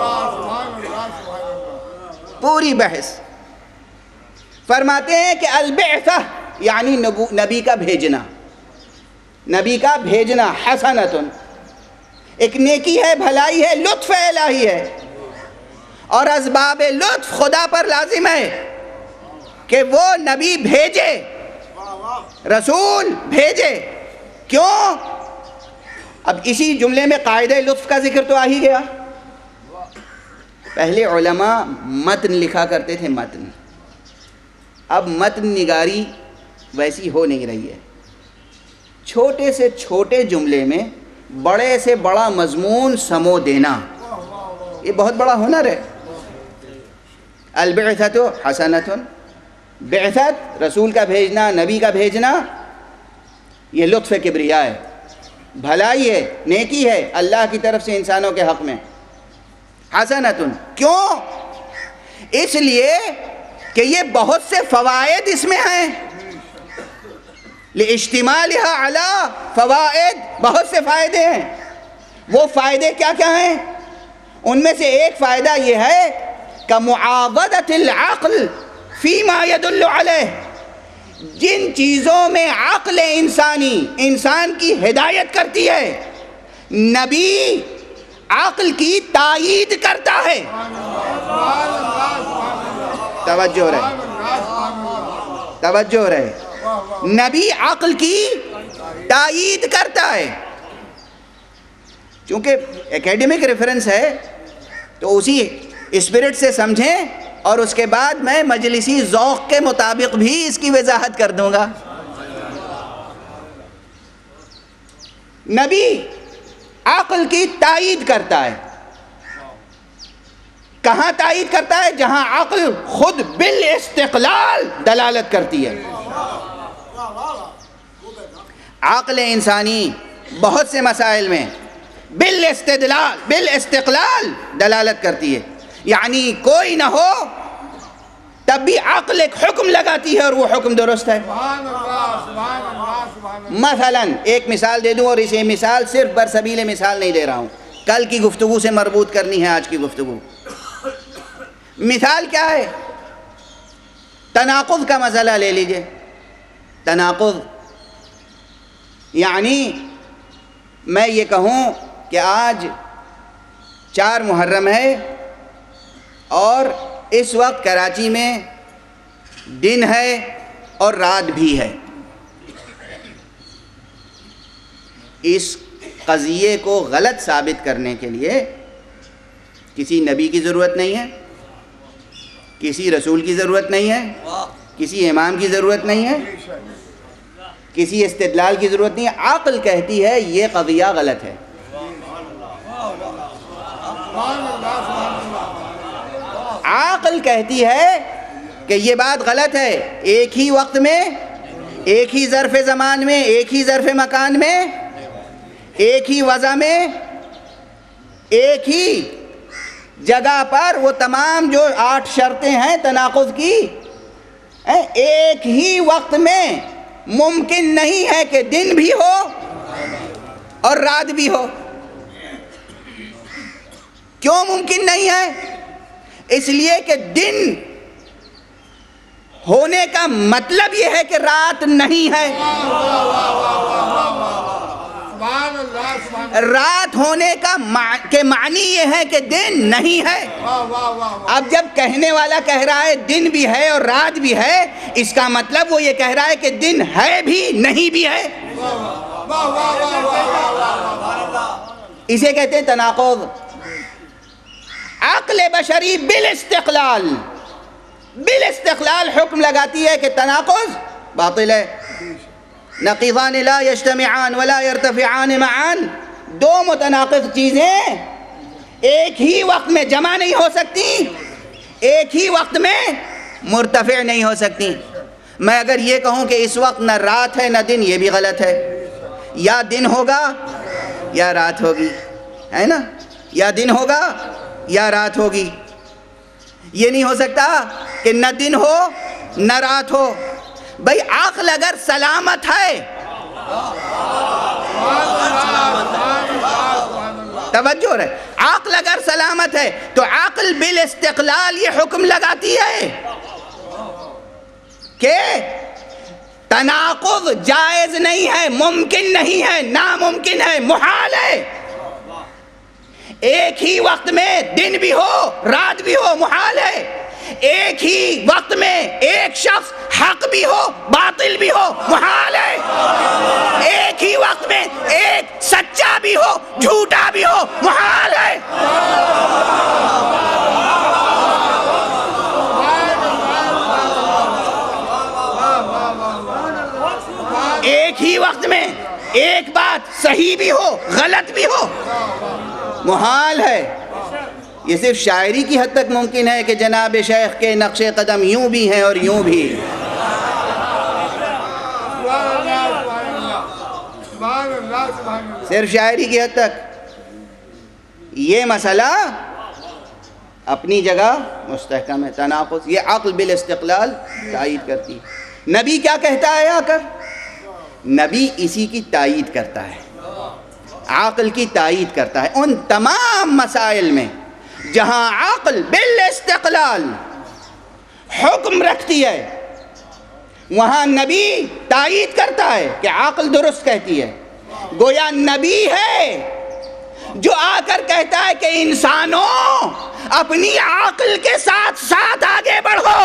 پوری بحث۔ فرماتے ہیں کہ البعثہ یعنی نبی کا بھیجنا، نبی کا بھیجنا، حسنتن ایک نیکی ہے، بھلائی ہے، لطف الہی ہے، اور اسباب لطف خدا پر لازم ہے کہ وہ نبی بھیجے، رسول بھیجے۔ کیوں؟ اب اسی جملے میں قاعدہ لطف کا ذکر تو آ ہی گیا۔ پہلے علماء متن لکھا کرتے تھے، متن، اب متن نگاری ویسی ہو نہیں رہی ہے۔ چھوٹے سے چھوٹے جملے میں بڑے سے بڑا مضمون سمو دینا، یہ بہت بڑا ہنر ہے۔ البعثۃ حسنۃ، بعثت رسول کا بھیجنا، نبی کا بھیجنا، یہ لطف کبریا ہے، بھلائی ہے، نیکی ہے اللہ کی طرف سے انسانوں کے حق میں۔ حسنۃ کیوں؟ اس لیے کہ یہ بہت سے فوائد اس میں ہیں، لاشتمالها علی فوائد، بہت سے فائدے ہیں۔ وہ فائدے کیا کیا ہیں؟ ان میں سے ایک فائدہ یہ ہے کہ معاضدۃ العقل فیما یدل علیہ، جن چیزوں میں عقل انسانی انسان کی ہدایت کرتی ہے، نبی عقل کی تائید کرتا ہے۔ توجہ رہے، توجہ رہے، نبی عقل کی تائید کرتا ہے۔ چونکہ ایکیڈمک ریفرنس ہے تو اسی اسپرٹ سے سمجھیں، اور اس کے بعد میں مجلسی ذوق کے مطابق بھی اس کی وضاحت کر دوں گا۔ نبی عقل کی تائید کرتا ہے، کہاں تائید کرتا ہے؟ جہاں عقل خود بالاستقلال دلالت کرتی ہے۔ عقل انسانی بہت سے مسائل میں بالاستدلال بالاستقلال دلالت کرتی ہے، یعنی کوئی نہ ہو تب بھی عقل ایک حکم لگاتی ہے اور وہ حکم درست ہے۔ مثلا ایک مثال دے دوں، اور اسے مثال صرف برسبیل مثال نہیں دے رہا ہوں، کل کی گفتگو سے مربوط کرنی ہے آج کی گفتگو۔ مثال کیا ہے؟ تناقض کا مسئلہ لے لیجئے۔ تناقض یعنی میں یہ کہوں کہ آج چار محرم ہے اور اس وقت کراچی میں دن ہے اور رات بھی ہے۔ اس قضیے کو غلط ثابت کرنے کے لیے کسی نبی کی ضرورت نہیں ہے، کسی رسول کی ضرورت نہیں ہے، کسی امام کی ضرورت نہیں ہے، کسی استدلال کی ضرورت نہیں ہے۔ عقل کہتی ہے یہ قضیہ غلط ہے۔ عقل کہتی ہے کہ یہ بات غلط ہے، ایک ہی وقت میں، ایک ہی ظرف زمان میں، ایک ہی ظرف مکان میں، ایک ہی وضع میں، ایک ہی جگہ پر وہ تمام جو آٹھ شرطیں ہیں تناقض کی، ایک ہی وقت میں ممکن نہیں ہے کہ دن بھی ہو اور رات بھی ہو۔ کیوں ممکن نہیں ہے؟ اس لیے کہ دن ہونے کا مطلب یہ ہے کہ رات نہیں ہے، رات ہونے کا کے معنی یہ ہے کہ دن نہیں ہے۔ اب جب کہنے والا کہہ رہا ہے دن بھی ہے اور رات بھی ہے، اس کا مطلب وہ یہ کہہ رہا ہے کہ دن ہے بھی نہیں بھی ہے۔ اسے کہتے ہیں تناقض۔ عقل بشری بالاستقلال بالاستقلال حکم لگاتی ہے کہ تناقض باطل ہے۔ نقیضان لا یجتمعان ولا یرتفعان معان، دو متناقض چیزیں ایک ہی وقت میں جمع نہیں ہو سکتی، ایک ہی وقت میں مرتفع نہیں ہو سکتی۔ میں اگر یہ کہوں کہ اس وقت نہ رات ہے نہ دن، یہ بھی غلط ہے۔ یا دن ہوگا یا رات ہوگی، ہے نا؟ یا دن ہوگا یا رات ہوگی۔ یہ نہیں ہو سکتا کہ نہ دن ہو نہ رات ہو۔ بھئی عقل اگر سلامت ہے، توجہ رہے، عقل اگر سلامت ہے تو عقل بالاستقلال یہ حکم لگاتی ہے کہ تناقض جائز نہیں ہے، ممکن نہیں ہے، ناممکن ہے، محال ہے۔ ایک ہی وقت میں دن بھی ہو رات بھی ہو، محال ہے۔ ایک ہی وقت میں ایک شخص حق بھی ہو باطل بھی ہو، محال ہے۔ ایک ہی وقت میں ایک سچا بھی ہو جھوٹا بھی ہو، محال ہے۔ ایک ہی وقت میں ایک بات صحیح بھی ہو غلط بھی ہو، محال ہے۔ یہ صرف شاعری کی حد تک ممکن ہے کہ جناب شیخ کے نقش قدم یوں بھی ہیں اور یوں بھی۔ صرف شاعری کی حد تک۔ یہ مسئلہ اپنی جگہ مستحکم ہے، تناقض یہ عقل بالاستقلال تائید کرتی ہے۔ نبی کیا کہتا ہے آ کر؟ نبی اسی کی تائید کرتا ہے، عقل کی تائید کرتا ہے۔ ان تمام مسائل میں جہاں عقل بالاستقلال حکم رکھتی ہے، وہاں نبی تائید کرتا ہے کہ عقل درست کہتی ہے۔ گویا نبی ہے جو آ کر کہتا ہے کہ انسانوں اپنی عقل کے ساتھ ساتھ آگے بڑھو۔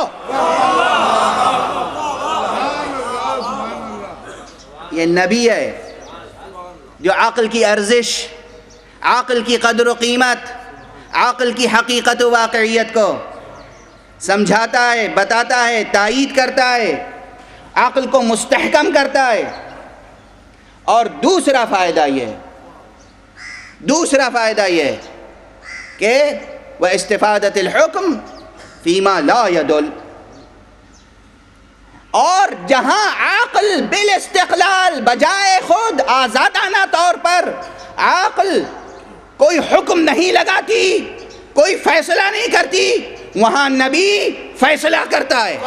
یہ نبی ہے جو عقل کی ارزش، عقل کی قدر و قیمت، عقل کی حقیقت و واقعیت کو سمجھاتا ہے، بتاتا ہے، تائید کرتا ہے، عقل کو مستحکم کرتا ہے۔ اور دوسرا فائدہ یہ ہے دوسرا فائدہ یہ ہے کہ واستفادۃ الحکم فیما لا يدل، اور جہاں عقل بالاستقلال بجائے خود آزادانہ طور پر عقل کوئی حکم نہیں لگاتی، کوئی فیصلہ نہیں کرتی، وہاں نبی فیصلہ کرتا ہے۔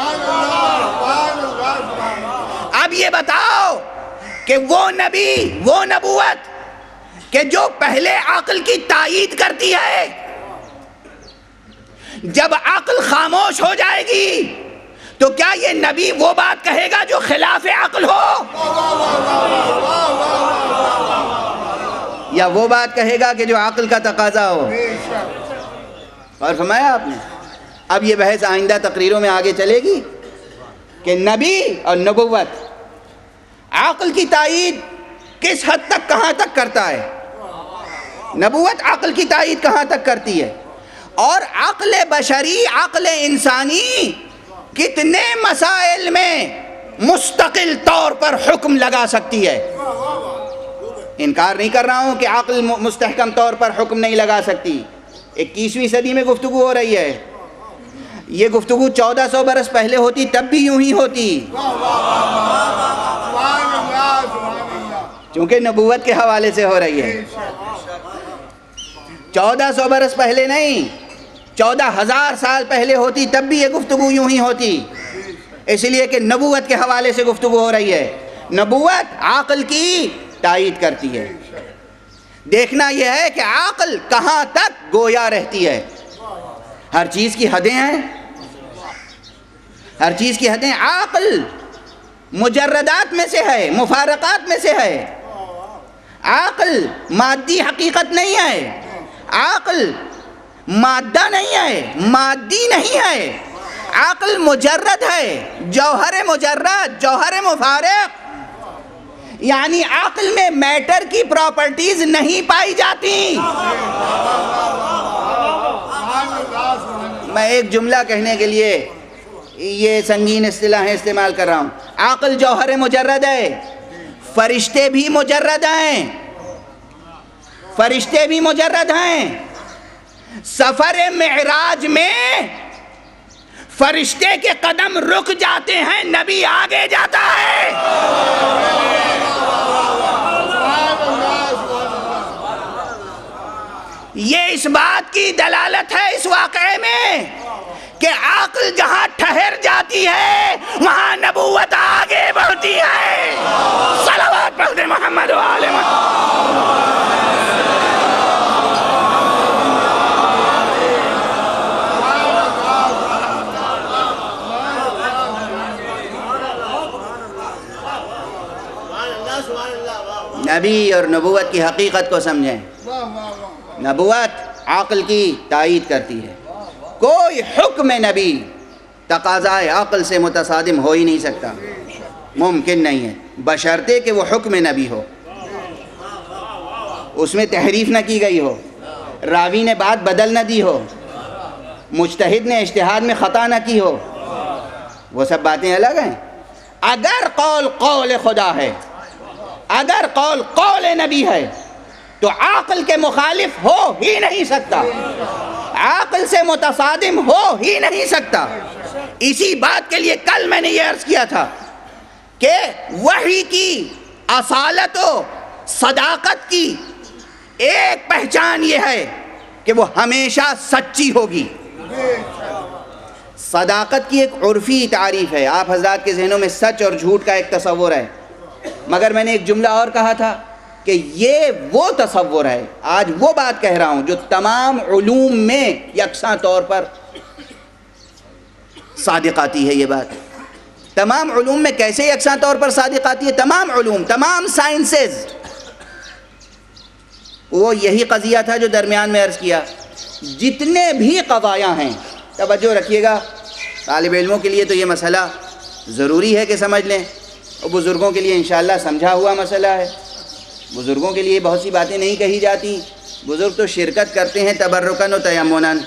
اب یہ بتاؤ کہ وہ نبی، وہ نبوت کہ جو پہلے عقل کی تائید کرتی ہے، جب عقل خاموش ہو جائے گی تو کیا یہ نبی وہ بات کہے گا جو خلاف عقل ہو، یا وہ بات کہے گا کہ جو عقل کا تقاضا ہو؟ اور فرمایا آپ نے اب یہ بحث آئندہ تقریروں میں آگے چلے گی کہ نبی اور نبوت عقل کی تائید کس حد تک کہاں تک کرتا ہے، نبوت عقل کی تائید کہاں تک کرتی ہے، اور عقل بشری، عقل انسانی کتنے مسائل میں مستقل طور پر حکم لگا سکتی ہے۔ انکار نہیں کر رہا ہوں کہ عقل مستحکم طور پر حکم نہیں لگا سکتی، اکیسویں صدی میں گفتگو ہو رہی ہے، یہ گفتگو چودہ سو برس پہلے ہوتی تب بھی یوں ہی ہوتی، چونکہ نبوت کے حوالے سے ہو رہی ہے۔ چودہ سو برس پہلے نہیں، چودہ ہزار سال پہلے ہوتی تب بھی یہ گفتگو یوں ہی ہوتی، اس لیے کہ نبوت کے حوالے سے گفتگو ہو رہی ہے۔ نبوت عقل کی تائید کرتی ہے۔ دیکھنا یہ ہے کہ عقل کہاں تک گویا رہتی ہے۔ ہر چیز کی حدیں ہیں، ہر چیز کی حدیں۔ عقل مجردات میں سے ہے، مفارقات میں سے ہے۔ عقل مادی حقیقت نہیں ہے، عقل مادہ نہیں ہے، مادی نہیں ہے، عقل مجرد ہے، جوہر مجرد، جوہر مفارق، یعنی عقل میں میٹر کی پراپرٹیز نہیں پائی جاتی۔ میں ایک جملہ کہنے کے لیے یہ سنگین اصطلاحیں استعمال کر رہا ہوں۔ عقل جوہر مجرد ہے، فرشتے بھی مجرد ہیں، فرشتے بھی مجرد ہیں۔ سفر معراج میں فرشتے کے قدم رک جاتے ہیں، نبی آگے جاتا ہے۔ یہ اس بات کی دلالت ہے اس واقعے میں کہ عقل جہاں ٹھہر جاتی ہے وہاں نبوت آگے بڑھتی ہے۔ صلوات پڑھ دے محمد و آل محمد۔ نبی اور نبوت کی حقیقت کو سمجھیں۔ نبوت عقل کی تائید کرتی ہے، کوئی حکم نبی تقاضائے عقل سے متصادم ہو ہی نہیں سکتا، ممکن نہیں ہے، بشرطے کہ وہ حکم نبی ہو، اس میں تحریف نہ کی گئی ہو، راوی نے بات بدل نہ دی ہو، مجتہد نے اجتہاد میں خطا نہ کی ہو، وہ سب باتیں الگ ہیں۔ اگر قول قول خدا ہے، اگر قول قول نبی ہے تو عقل کے مخالف ہو ہی نہیں سکتا، عقل سے متصادم ہو ہی نہیں سکتا۔ اسی بات کے لیے کل میں نے یہ عرض کیا تھا کہ وحی کی اصالت و صداقت کی ایک پہچان یہ ہے کہ وہ ہمیشہ سچی ہوگی۔ صداقت کی ایک عرفی تعریف ہے، آپ حضرات کے ذہنوں میں سچ اور جھوٹ کا ایک تصور ہے، مگر میں نے ایک جملہ اور کہا تھا کہ یہ وہ تصور ہے، آج وہ بات کہہ رہا ہوں جو تمام علوم میں یکساں طور پر صادق آتی ہے۔ یہ بات تمام علوم میں کیسے یکساں طور پر صادق آتی ہے؟ تمام علوم، تمام سائنسز، وہ یہی قضیہ تھا جو درمیان میں عرض کیا، جتنے بھی قضایا ہیں، توجہ رکھیے گا، طالب علموں کے لیے تو یہ مسئلہ ضروری ہے کہ سمجھ لیں، اور بزرگوں کے لیے انشاءاللہ سمجھا ہوا مسئلہ ہے۔ بزرگوں کے لیے بہت سی باتیں نہیں کہی جاتی، بزرگ تو شرکت کرتے ہیں تبرکاً و تیمناً۔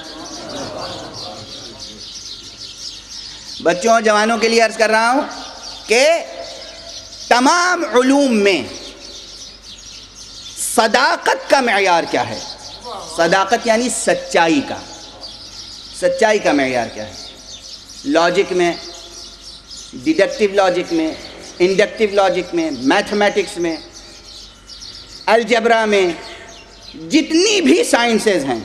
بچوں اور جوانوں کے لیے عرض کر رہا ہوں کہ تمام علوم میں صداقت کا معیار کیا ہے؟ صداقت یعنی سچائی کا، سچائی کا معیار کیا ہے؟ لاجک میں، ڈیڈکٹیو لاجک میں، انڈکٹیو لاجک میں، میتھمیٹکس میں، الجبرا میں، جتنی بھی سائنسز ہیں،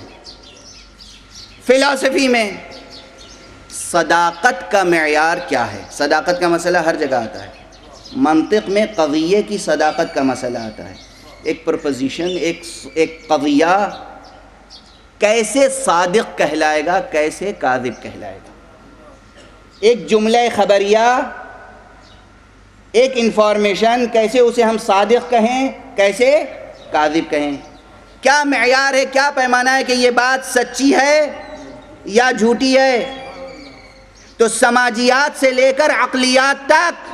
فلسفی میں، صداقت کا معیار کیا ہے؟ صداقت کا مسئلہ ہر جگہ آتا ہے. منطق میں قضیے کی صداقت کا مسئلہ آتا ہے. ایک پروپوزیشن، ایک ایک قضیہ کیسے صادق کہلائے گا، کیسے کاذب کہلائے گا. ایک جملہ خبریہ، ایک انفارمیشن، کیسے اسے ہم صادق کہیں، کیسے کاذب کہیں. کیا معیار ہے، کیا پیمانہ ہے کہ یہ بات سچی ہے یا جھوٹی ہے؟ تو سماجیات سے لے کر عقلیات تک،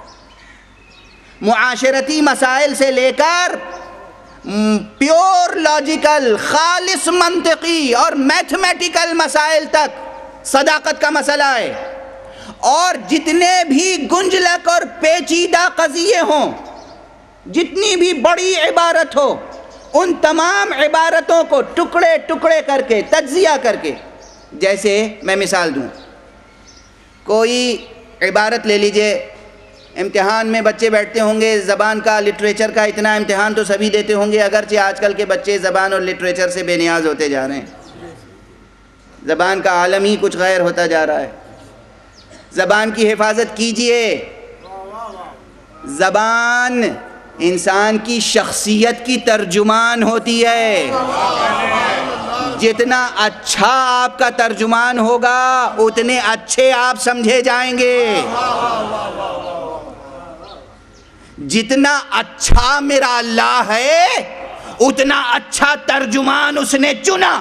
معاشرتی مسائل سے لے کر پیور لاجیکل، خالص منطقی اور میتھمیٹیکل مسائل تک صداقت کا مسئلہ ہے. اور جتنے بھی گنجلک اور پیچیدہ قضیے ہوں، جتنی بھی بڑی عبارت ہو، ان تمام عبارتوں کو ٹکڑے ٹکڑے کر کے، تجزیہ کر کے، جیسے میں مثال دوں، کوئی عبارت لے لیجئے، امتحان میں بچے بیٹھتے ہوں گے، زبان کا، لٹریچر کا، اتنا امتحان تو سبھی دیتے ہوں گے، اگرچہ آج کل کے بچے زبان اور لٹریچر سے بے نیاز ہوتے جا رہے ہیں. زبان کا عالم ہی کچھ غیر ہوتا جا رہا ہے. زبان کی حفاظت کیجئے. زبان انسان کی شخصیت کی ترجمان ہوتی ہے. جتنا اچھا آپ کا ترجمان ہوگا، اتنے اچھے آپ سمجھے جائیں گے. جتنا اچھا میرا اللہ ہے، اتنا اچھا ترجمان اس نے چنا.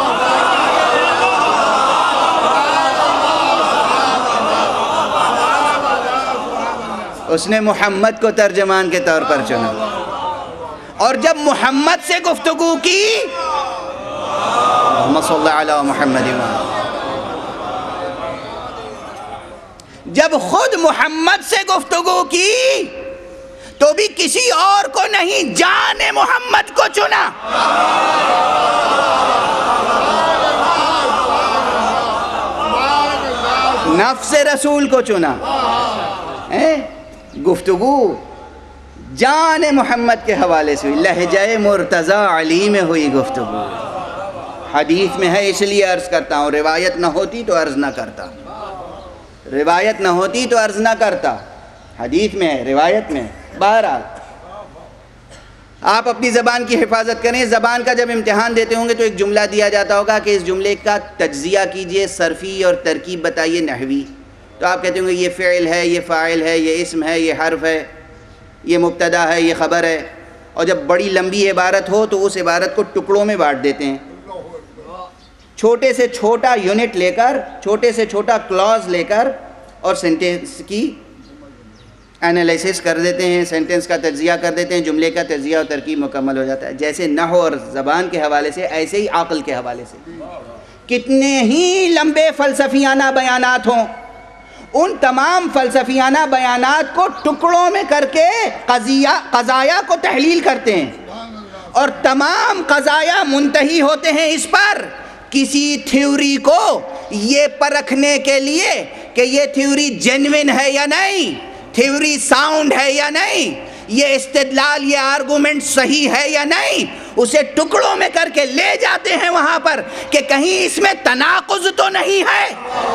اس نے محمد کو ترجمان کے طور پر چنا. اور جب محمد سے گفتگو کی، اللہم صلی علی محمد، جب خود محمد سے گفتگو کی تو بھی کسی اور کو نہیں، جان محمد کو چنا. نفس رسول کو چنا. گفتگو جان محمد کے حوالے سے ہوئی، لہجہ مرتضی علی میں ہوئی گفتگو. حدیث میں ہے، اس لیے عرض کرتا ہوں، روایت نہ ہوتی تو عرض نہ کرتا. روایت نہ ہوتی تو عرض نہ کرتا. حدیث میں ہے، روایت میں ہے. بہرحال آپ اپنی زبان کی حفاظت کریں. زبان کا جب امتحان دیتے ہوں گے تو ایک جملہ دیا جاتا ہوگا کہ اس جملے کا تجزیہ کیجئے، صرفی اور ترکیب بتائیے، نحوی. تو آپ کہتے ہوں گے یہ فعل ہے، یہ فاعل ہے، یہ اسم ہے، یہ حرف ہے، یہ مبتدا ہے، یہ خبر ہے. اور جب بڑی لمبی عبارت ہو تو اس عبارت کو ٹکڑوں میں بانٹ دیتے ہیں. چھوٹے سے چھوٹا یونٹ لے کر، چھوٹے سے چھوٹا کلاز لے کر، اور سینٹنس کی انالیسس کر دیتے ہیں، سینٹنس کا تجزیہ کر دیتے ہیں، جملے کا تجزیہ اور ترکیب مکمل ہو جاتا ہے. جیسے نحو اور زبان کے حوالے سے، ایسے ہی عقل کے حوالے سے. کتنے ہی لمبے فلسفیانہ بیانات ہوں، ان تمام فلسفیانہ بیانات کو ٹکڑوں میں کر کے قضیہ قضایا کو تحلیل کرتے ہیں. اور تمام قضایا منتہی ہوتے ہیں اس پر، کسی تھیوری کو یہ پرکھنے کے لیے کہ یہ تھیوری جینوین ہے یا نہیں، تھیوری ساؤنڈ ہے یا نہیں، یہ استدلال، یہ آرگومنٹ صحیح ہے یا نہیں. اسے ٹکڑوں میں کر کے لے جاتے ہیں وہاں پر کہ کہیں اس میں تناقض تو نہیں ہے،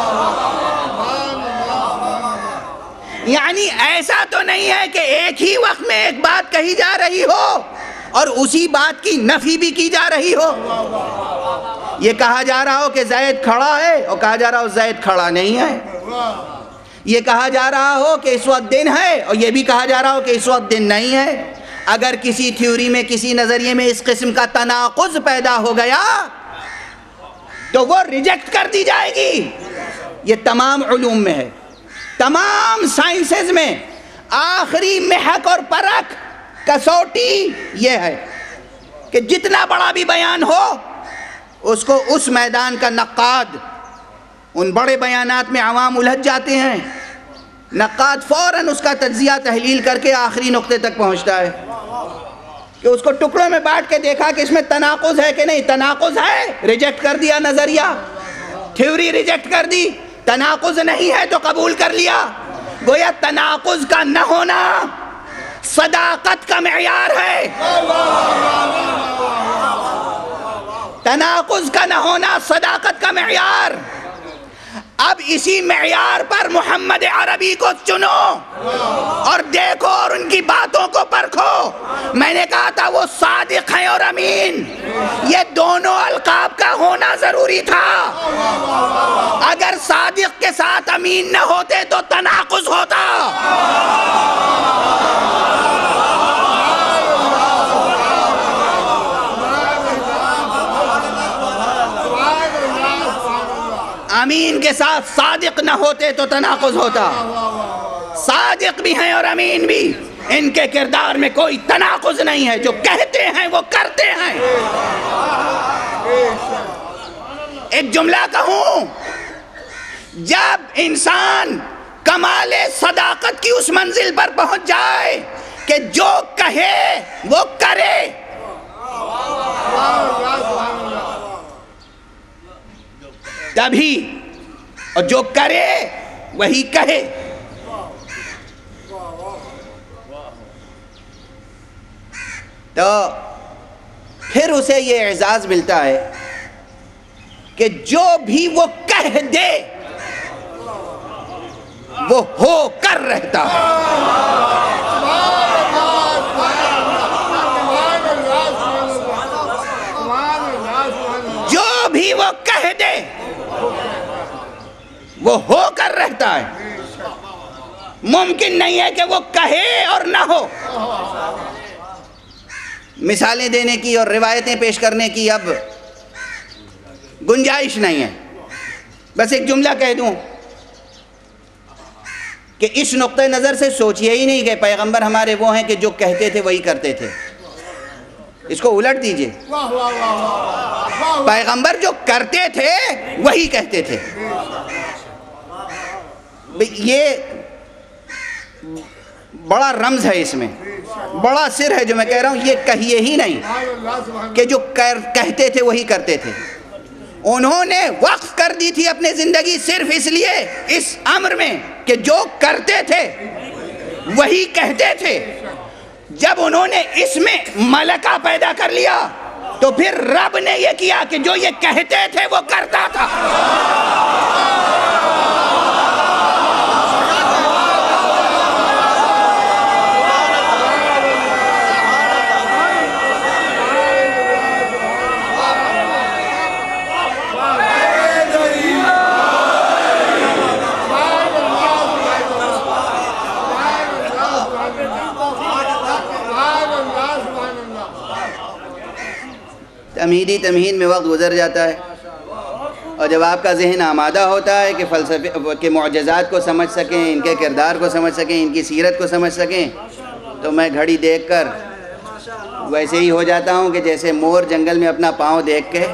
یعنی ایسا تو نہیں ہے کہ ایک ہی وقت میں ایک بات کہی جا رہی ہو اور اسی بات کی نفی بھی کی جا رہی ہو. یہ کہا جا رہا ہو کہ زید کھڑا ہے اور کہا جا رہا ہو زید کھڑا نہیں ہے. یہ کہا جا رہا ہو کہ اس وقت دن ہے اور یہ بھی کہا جا رہا ہو کہ اس وقت دن نہیں ہے. اگر کسی تھیوری میں، کسی نظریے میں اس قسم کا تناقض پیدا ہو گیا تو وہ ریجیکٹ کر دی جائے گی. یہ تمام علوم میں ہے، تمام سائنسز میں. آخری محک اور پرکھ، کسوٹی یہ ہے کہ جتنا بڑا بھی بیان ہو، اس کو اس میدان کا نقاد، ان بڑے بیانات میں عوام الجھ جاتے ہیں، نقاد فوراً اس کا تجزیہ تحلیل کر کے آخری نقطے تک پہنچتا ہے کہ اس کو ٹکڑوں میں بانٹ کے دیکھا کہ اس میں تناقض ہے کہ نہیں. تناقض ہے، ریجیکٹ کر دیا نظریہ. تھیوری ریجیکٹ کر دی، تناقض نہیں ہے تو قبول کر لیا۔ گویا تناقض کا نہ ہونا صداقت کا معیار ہے، تناقض کا نہ ہونا صداقت کا معیار۔ اب اسی معیار پر محمد عربی کو چنو اور دیکھو اور ان کی باتوں کو پرکھو۔ میں نے کہا تھا وہ صادق ہیں اور امین، یہ دونوں القاب کا ہونا ضروری تھا۔ اگر صادق کے ساتھ امین نہ ہوتے تو تناقض ہوتا۔ امین کے ساتھ صادق نہ ہوتے تو تناقض ہوتا۔ صادق بھی ہیں اور امین بھی، ان کے کردار میں کوئی تناقض نہیں ہے، جو کہتے ہیں وہ کرتے ہیں۔ ایک جملہ کہوں، جب انسان کمال صداقت کی اس منزل پر پہنچ جائے کہ جو کہے وہ کرے، تبھی، اور جو کرے وہی کہے، تو پھر اسے یہ اعزاز ملتا ہے کہ جو بھی وہ کہہ دے وہ ہو کر رہتا ہے۔ جو بھی وہ کہہ دے وہ ہو کر رہتا ہے۔ ممکن نہیں ہے کہ وہ کہے اور نہ ہو۔ مثالیں دینے کی اور روایتیں پیش کرنے کی اب گنجائش نہیں ہے، بس ایک جملہ کہہ دوں کہ اس نقطۂ نظر سے سوچئے ہی نہیں کہ پیغمبر ہمارے وہ ہیں کہ جو کہتے تھے وہی کرتے تھے۔ اس کو الٹ دیجئے، پیغمبر جو کرتے تھے وہی کہتے تھے۔ یہ بڑا رمز ہے، اس میں بڑا سر ہے جو میں کہہ رہا ہوں۔ یہ کہیے ہی نہیں کہ جو کہتے تھے وہی کرتے تھے، انہوں نے وقف کر دی تھی اپنی زندگی صرف اس لیے، اس امر میں کہ جو کرتے تھے وہی کہتے تھے۔ جب انہوں نے اس میں ملکہ پیدا کر لیا تو پھر رب نے یہ کیا کہ جو یہ کہتے تھے وہ کرتا تھا۔ تمہیدی تمہید میں وقت گزر جاتا ہے، اور جب آپ کا ذہن آمادہ ہوتا ہے کہ فلسفے کے معجزات کو سمجھ سکیں، ان کے کردار کو سمجھ سکیں، ان کی سیرت کو سمجھ سکیں، تو میں گھڑی دیکھ کر ویسے ہی ہو جاتا ہوں کہ جیسے مور جنگل میں اپنا پاؤں دیکھ کے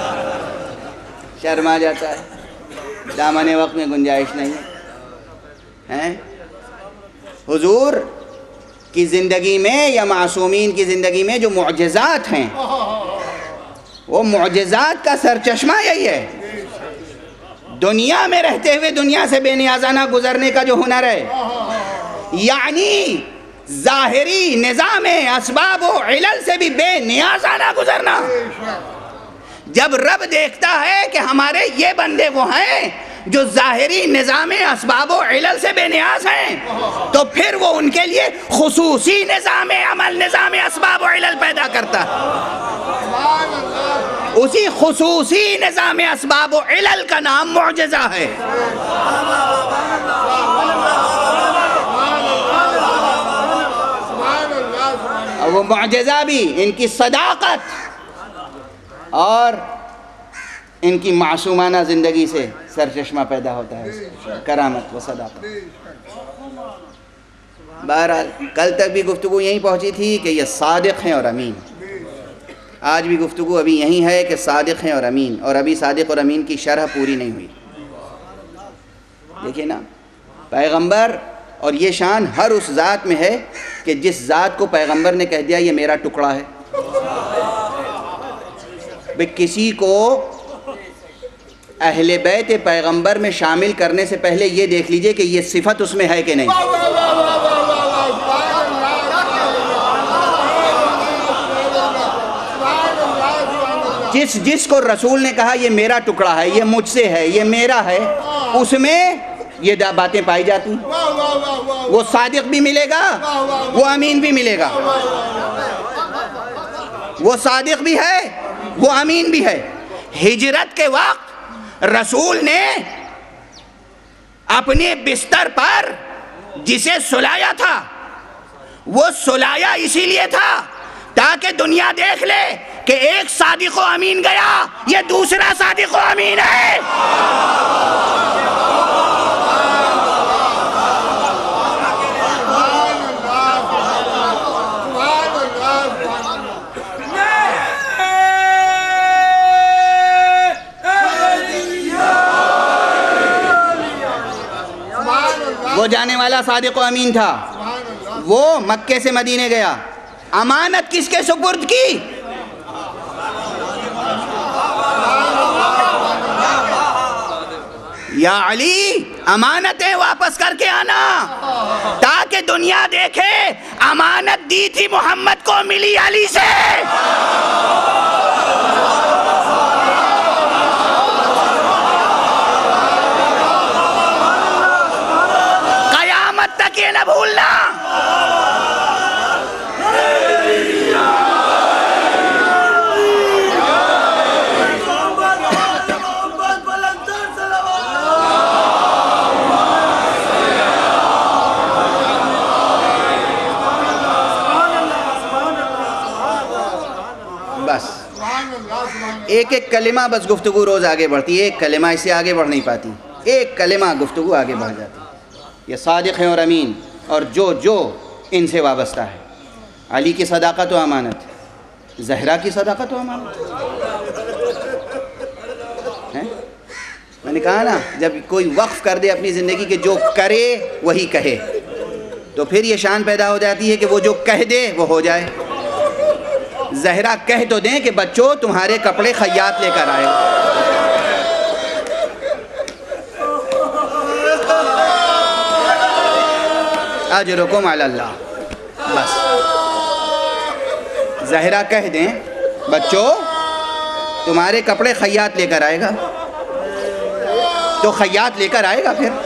شرما جاتا ہے۔ دامن وقت میں گنجائش نہیں ہے۔ حضور کی زندگی میں یا معصومین کی زندگی میں جو معجزات ہیں، وہ معجزات کا سرچشمہ یہی ہے۔ دنیا میں رہتے ہوئے دنیا سے بے نیازانہ گزرنے کا جو ہنر ہے، یعنی ظاہری نظام اسباب و علل سے بھی بے نیازانہ گزرنا۔ جب رب دیکھتا ہے کہ ہمارے یہ بندے وہ ہیں جو ظاہری نظام اسباب و علل سے بے نیاز ہیں، تو پھر وہ ان کے لیے خصوصی نظام عمل، نظام اسباب و علل پیدا کرتا ہے۔ اسی خصوصی نظام اسباب و علل کا نام معجزہ ہے۔ اور وہ معجزہ بھی ان کی صداقت اور ان کی معصومانہ زندگی سے سرچشمہ پیدا ہوتا ہے، کرامت و صداقت۔ بہرحال کل تک بھی گفتگو یہیں پہنچی تھی کہ یہ صادق ہیں اور امین۔ آج بھی گفتگو ابھی یہی ہے کہ صادق ہیں اور امین، اور ابھی صادق اور امین کی شرح پوری نہیں ہوئی۔ دیکھیں نا، پیغمبر اور یہ شان ہر اس ذات میں ہے کہ جس ذات کو پیغمبر نے کہہ دیا یہ میرا ٹکڑا ہے۔ بھئی کسی کو اہل بیت پیغمبر میں شامل کرنے سے پہلے یہ دیکھ لیجئے کہ یہ صفت اس میں ہے کہ نہیں. جس جس کو رسول نے کہا یہ میرا ٹکڑا ہے، یہ مجھ سے ہے، یہ میرا ہے، اس میں یہ باتیں پائی جاتی ہیں. وہ صادق بھی ملے گا، وہ امین بھی ملے گا. وہ صادق بھی ہے، وہ امین بھی ہے. ہجرت کے وقت رسول نے اپنے بستر پر جسے سلایا تھا، وہ سلایا اسی لیے تھا تاکہ دنیا دیکھ لے کہ ایک صادق و امین گیا، یہ دوسرا صادق و امین ہے. وہ جانے والا صادق و امین تھا، وہ مکے سے مدینے گیا. امانت کس کے سپرد کی؟ یا علی امانتیں واپس کر کے آنا تاکہ دنیا دیکھے امانت دی تھی محمد کو، ملی علی سے. قیامت تک یہ نہ بھولنا. بس ایک ایک کلمہ بس گفتگو روز آگے بڑھتی ہے، ایک کلمہ اس سے آگے بڑھ نہیں پاتی، ایک کلمہ گفتگو آگے بڑھ جاتی. یہ صادق ہیں اور امین، اور جو جو ان سے وابستہ ہے. علی کی صداقت و امانت، زہرا کی صداقت و امانت. میں نے کہا نا جب کوئی وقف کر دے اپنی زندگی کہ جو کرے وہی کہے، تو پھر یہ شان پیدا ہو جاتی ہے کہ وہ جو کہہ دے وہ ہو جائے. زہرا کہہ تو دیں کہ بچوں تمہارے کپڑے خیاط لے کر آئے. اجرکم علی اللہ. بس زہرا کہہ دیں بچوں تمہارے کپڑے خیاط لے کر آئے گا، تو خیاط لے کر آئے گا. پھر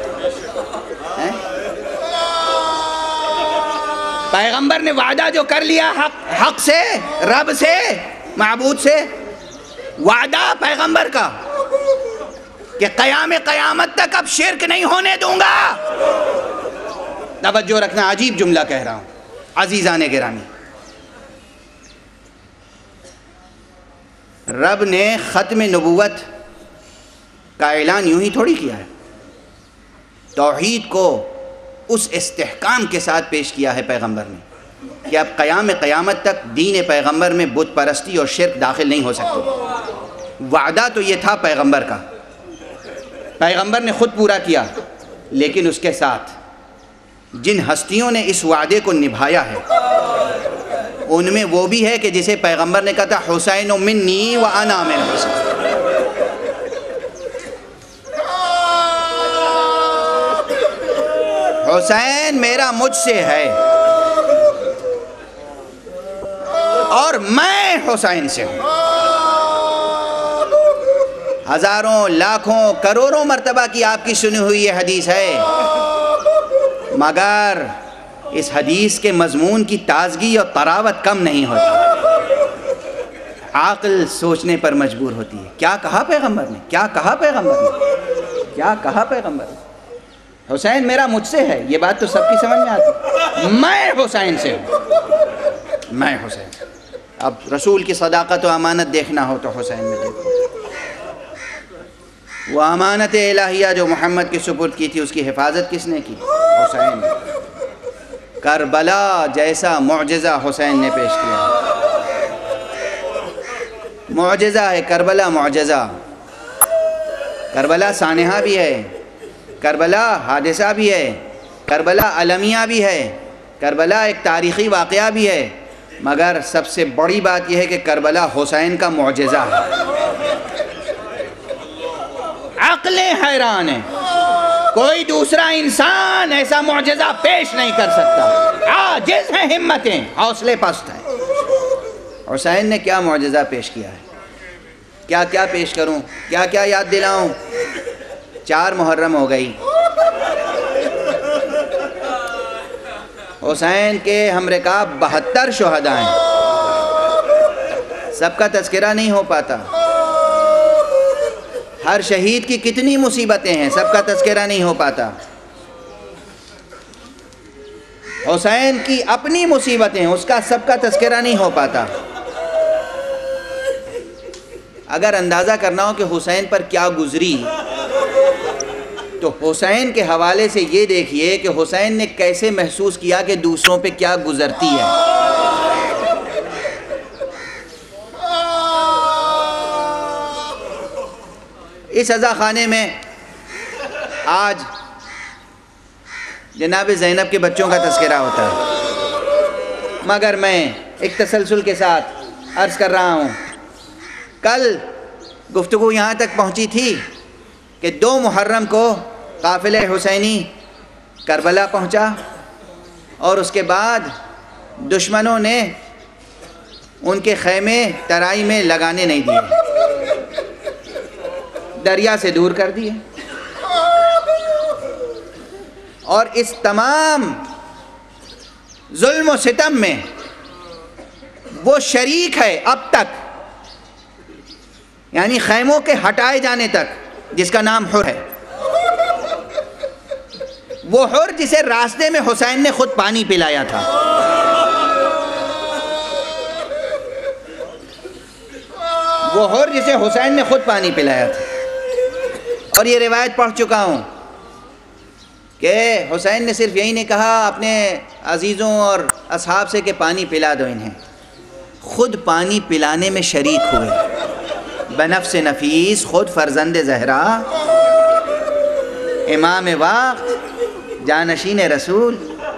پیغمبر نے وعدہ جو کر لیا حق حق سے، رب سے، معبود سے، وعدہ پیغمبر کا کہ قیام قیامت تک اب شرک نہیں ہونے دوں گا. توجہ رکھنا، عجیب جملہ کہہ رہا ہوں عزیزان گرامی. رب نے ختم نبوت کا اعلان یوں ہی تھوڑی کیا ہے. توحید کو اس استحکام کے ساتھ پیش کیا ہے پیغمبر نے کہ اب قیام قیامت تک دین پیغمبر میں بت پرستی اور شرک داخل نہیں ہو سکتے. وعدہ تو یہ تھا پیغمبر کا، پیغمبر نے خود پورا کیا، لیکن اس کے ساتھ جن ہستیوں نے اس وعدے کو نبھایا ہے ان میں وہ بھی ہے کہ جسے پیغمبر نے کہا تھا حسین منی و انا من حسین. حسین میرا مجھ سے ہے اور میں حسین سے ہوں. ہزاروں لاکھوں کروڑوں مرتبہ کی آپ کی سنی ہوئی یہ حدیث ہے، مگر اس حدیث کے مضمون کی تازگی اور طراوت کم نہیں ہوتی. عقل سوچنے پر مجبور ہوتی ہے. کیا کہا پیغمبر نے، کیا کہا پیغمبر نے، کیا کہا پیغمبر نے. حسین میرا مجھ سے ہے، یہ بات تو سب کی سمجھ میں آتی. میں حسین سے ہوں، میں حسین سے. اب رسول کی صداقت و امانت دیکھنا ہو تو حسین میں دیکھو. وہ امانت الہیہ جو محمد کی سپرد کی تھی اس کی حفاظت کس نے کی؟ حسین. کربلا جیسا معجزہ حسین نے پیش کیا. معجزہ ہے کربلا، معجزہ. کربلا سانحہ بھی ہے، کربلا حادثہ بھی ہے، کربلا المیہ بھی ہے، کربلا ایک تاریخی واقعہ بھی ہے، مگر سب سے بڑی بات یہ ہے کہ کربلا حسین کا معجزہ ہے. عقلیں حیران ہیں، کوئی دوسرا انسان ایسا معجزہ پیش نہیں کر سکتا، عاجز ہیں ہمتیں، حوصلے پست ہیں۔ حسین نے کیا معجزہ پیش کیا ہے؟ کیا کیا پیش کروں، کیا کیا یاد دلاؤں؟ چار محرم ہو گئی، حسین کے ہم رکاب بہتر شہداء ہیں، سب کا تذکرہ نہیں ہو پاتا۔ ہر شہید کی کتنی مصیبتیں ہیں، سب کا تذکرہ نہیں ہو پاتا۔ حسین کی اپنی مصیبتیں ہیں، اس کا سب کا تذکرہ نہیں ہو پاتا۔ اگر اندازہ کرنا ہو کہ حسین پر کیا گزری تو حسین کے حوالے سے یہ دیکھیے کہ حسین نے کیسے محسوس کیا کہ دوسروں پہ کیا گزرتی ہے۔ اس عزا خانے میں آج جناب زینب کے بچوں کا تذکرہ ہوتا ہے، مگر میں ایک تسلسل کے ساتھ عرض کر رہا ہوں، کل گفتگو یہاں تک پہنچی تھی کہ دو محرم کو قافلہ حسینی کربلا پہنچا اور اس کے بعد دشمنوں نے ان کے خیمے ترائی میں لگانے نہیں دیے، دریا سے دور کر دیے، اور اس تمام ظلم و ستم میں وہ شریک ہے اب تک، یعنی خیموں کے ہٹائے جانے تک، جس کا نام حر ہے، وہ حر جسے راستے میں حسین نے خود پانی پلایا تھا۔ وہ حر جسے حسین نے خود پانی پلایا تھا، اور یہ روایت پڑھ چکا ہوں کہ حسین نے صرف یہی نہیں کہا اپنے عزیزوں اور اصحاب سے کہ پانی پلا دو انہیں، خود پانی پلانے میں شریک ہوئے، بنفس نفیس، خود فرزند زہرا، امام وقت، جانشین رسول۔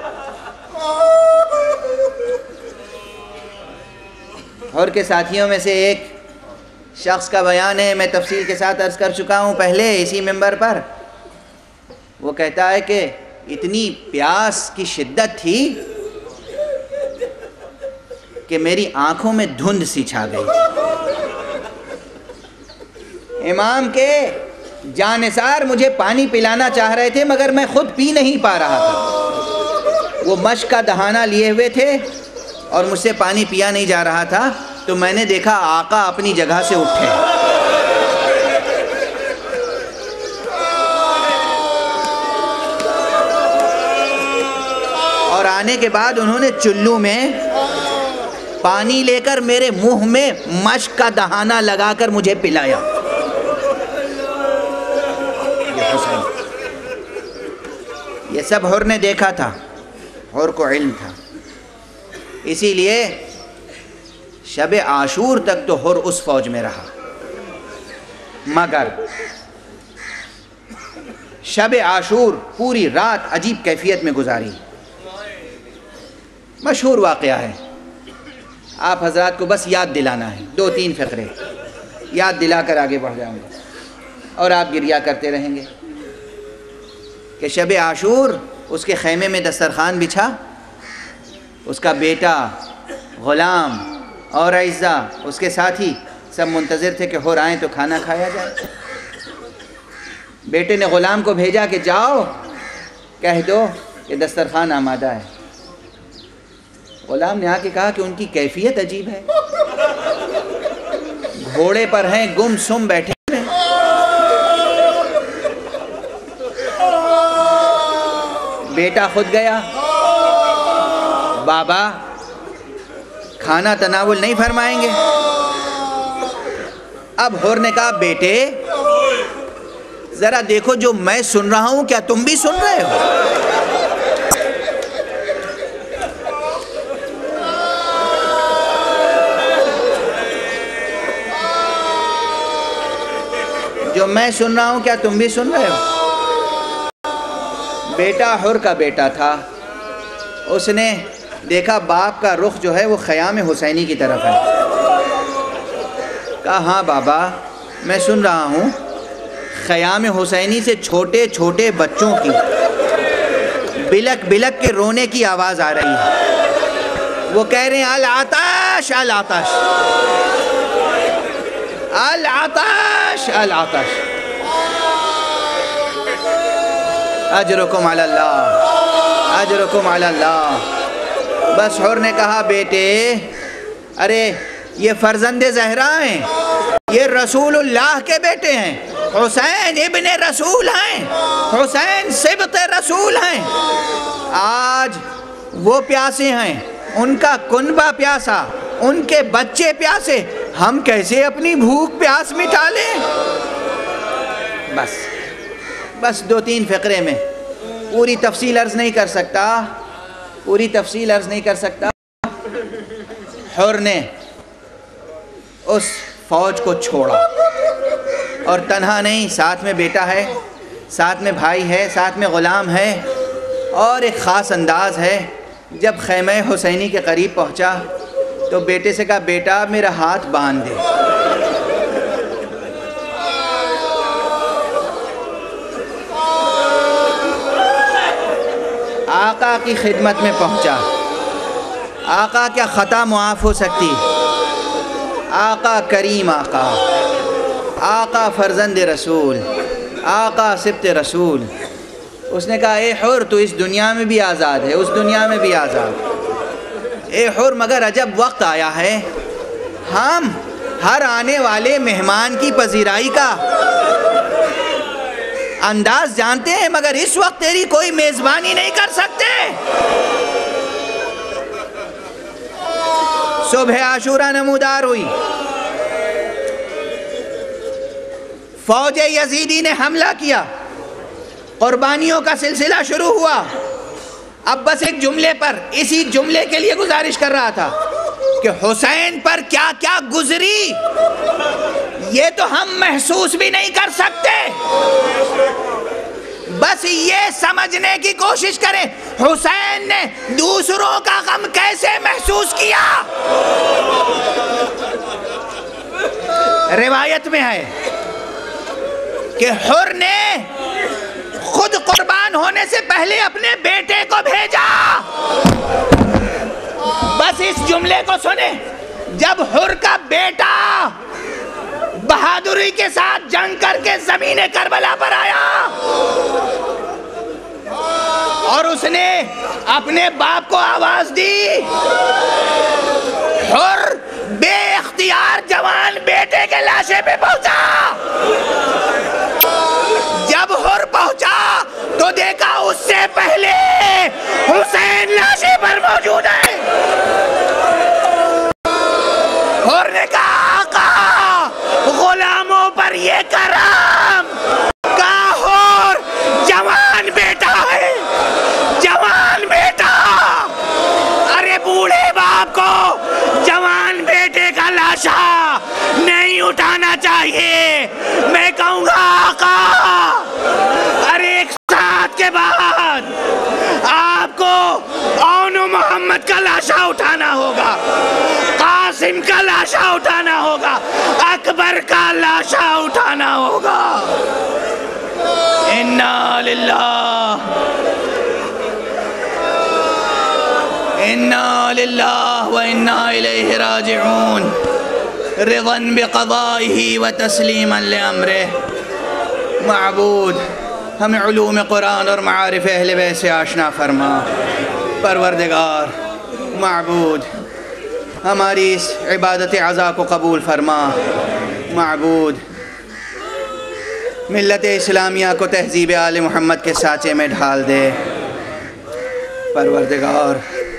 اور کے ساتھیوں میں سے ایک شخص کا بیان ہے، میں تفصیل کے ساتھ عرض کر چکا ہوں پہلے اسی منبر پر، وہ کہتا ہے کہ اتنی پیاس کی شدت تھی کہ میری آنکھوں میں دھند سی چھا گئی تھی، امام کے جانثار مجھے پانی پلانا چاہ رہے تھے مگر میں خود پی نہیں پا رہا تھا، وہ مشک کا دہانہ لیے ہوئے تھے اور مجھ سے پانی پیا نہیں جا رہا تھا، تو میں نے دیکھا آقا اپنی جگہ سے اٹھے، اور آنے کے بعد انہوں نے چلو میں پانی لے کر میرے منہ میں مشک کا دہانہ لگا کر مجھے پلایا۔ یہ سب حر نے دیکھا تھا، حر کو علم تھا، اسی لیے شب عاشور تک تو حر اس فوج میں رہا، مگر شب عاشور پوری رات عجیب کیفیت میں گزاری۔ مشہور واقعہ ہے، آپ حضرات کو بس یاد دلانا ہے، دو تین فقرے یاد دلا کر آگے بڑھ جاؤں گا اور آپ گریا کرتے رہیں گے کہ شب عاشور اس کے خیمے میں دسترخوان بچھا، اس کا بیٹا، غلام اور اعزا اس کے ساتھی سب منتظر تھے کہ حر آئیں تو کھانا کھایا جائے۔ بیٹے نے غلام کو بھیجا کہ جاؤ کہہ دو کہ دسترخوان آمادہ ہے۔ غلام نے آ کے کہا کہ ان کی کیفیت عجیب ہے، گھوڑے پر ہیں، گم سم بیٹھے ہیں۔ بیٹا خود گیا، بابا کھانا تناول نہیں فرمائیں گے؟ اب حر نے کہا بیٹے ذرا دیکھو جو میں سن رہا ہوں کیا تم بھی سن رہے ہو؟ جو میں سن رہا ہوں کیا تم بھی سن رہے ہو؟ بیٹا حر کا بیٹا تھا، اس نے دیکھا باپ کا رخ جو ہے وہ خیام حسینی کی طرف ہے، کہا ہاں بابا میں سن رہا ہوں، خیام حسینی سے چھوٹے چھوٹے بچوں کی بلک بلک کے رونے کی آواز آ رہی ہے۔ وہ کہہ رہے ہیں العطش العطش العطش العطش اجرکم علی اللہ اجرکم علی اللہ۔ بس حر نے کہا بیٹے ارے یہ فرزند زہرا ہیں، یہ رسول اللہ کے بیٹے ہیں، حسین ابن رسول ہیں، حسین سبط رسول ہیں۔ آج وہ پیاسے ہیں، ان کا کنبہ پیاسا، ان کے بچے پیاسے، ہم کیسے اپنی بھوک پیاس مٹا لیں؟ بس بس دو تین فقرے میں پوری تفصیل عرض نہیں کر سکتا پوری تفصیل عرض نہیں کر سکتا حر نے اس فوج کو چھوڑا، اور تنہا نہیں، ساتھ میں بیٹا ہے، ساتھ میں بھائی ہے، ساتھ میں غلام ہے، اور ایک خاص انداز ہے۔ جب خیمہ حسینی کے قریب پہنچا تو بیٹے سے کہا بیٹا میرا ہاتھ باندھ دے۔ آقا کی خدمت میں پہنچا۔ آقا کیا خطا معاف ہو سکتی؟ آقا کریم آقا، آقا فرزند رسول، آقا سبط رسول۔ اس نے کہا اے حر تو اس دنیا میں بھی آزاد ہے، اس دنیا میں بھی آزاد۔ اے حر مگر عجب وقت آیا ہے، ہم ہر آنے والے مہمان کی پذیرائی کا انداز جانتے ہیں، مگر اس وقت تیری کوئی میزبانی نہیں کر سکتے۔ صبح عاشورہ نمودار ہوئی، فوج یزیدی نے حملہ کیا، قربانیوں کا سلسلہ شروع ہوا۔ اب بس ایک جملے پر، اسی جملے کے لیے گزارش کر رہا تھا کہ حسین پر کیا کیا گزری یہ تو ہم محسوس بھی نہیں کر سکتے۔ بس یہ سمجھنے کی کوشش کریں حسین نے دوسروں کا غم کیسے محسوس کیا۔ روایت میں ہے کہ حر نے خود قربان ہونے سے پہلے اپنے بیٹے کو بھیجا۔ بس اس جملے کو سنیں، جب حر کا بیٹا بہادری کے ساتھ جنگ کر کے زمین کربلا پر آیا اور اس نے اپنے باپ کو آواز دی، حر بے اختیار جوان بیٹے کے لاشے پہ پہنچا۔ جب حر پہنچا تو دیکھا اس سے پہلے حسین لاشے پر موجود ہے۔ حر نے کہا آقا غلاموں پر یہ کرم، کہا حر جوان بیٹا ہے، جوان بیٹا۔ ارے بوڑھے باپ کو جوان بیٹے کا لاشا نہیں اٹھانا چاہیے۔ میں کہوں گا آقا ارے ایک ساتھ کے بعد آپ کو اون محمد کا لاشا اٹھانا ہوگا، قاسم کا لاشا اٹھانا ہوگا، اکبر کا لاشا اٹھانا ہوگا۔ انا للہ انا للہ و انا الیہ راجعون، رضا بقضائہ و تسلیما لامرہ۔ معبود ہمیں علوم قرآن اور معارف اہل بیت سے آشنا فرما۔ پروردگار معبود ہماری اس عبادت عزا کو قبول فرما۔ معبود ملت اسلامیہ کو تہذیب آل محمد کے سانچے میں ڈھال دے۔ پروردگار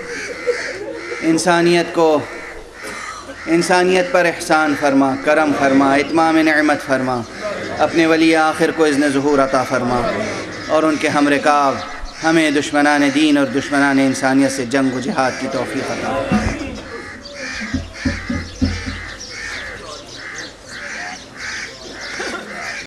انسانیت کو انسانیت پر احسان فرما، کرم فرما، اتمام نعمت فرما۔ اپنے ولی آخر کو اذن ظہور عطا فرما، اور ان کے ہم رکاب ہمیں دشمنان دین اور دشمنان انسانیت سے جنگ و جہاد کی توفیق عطا۔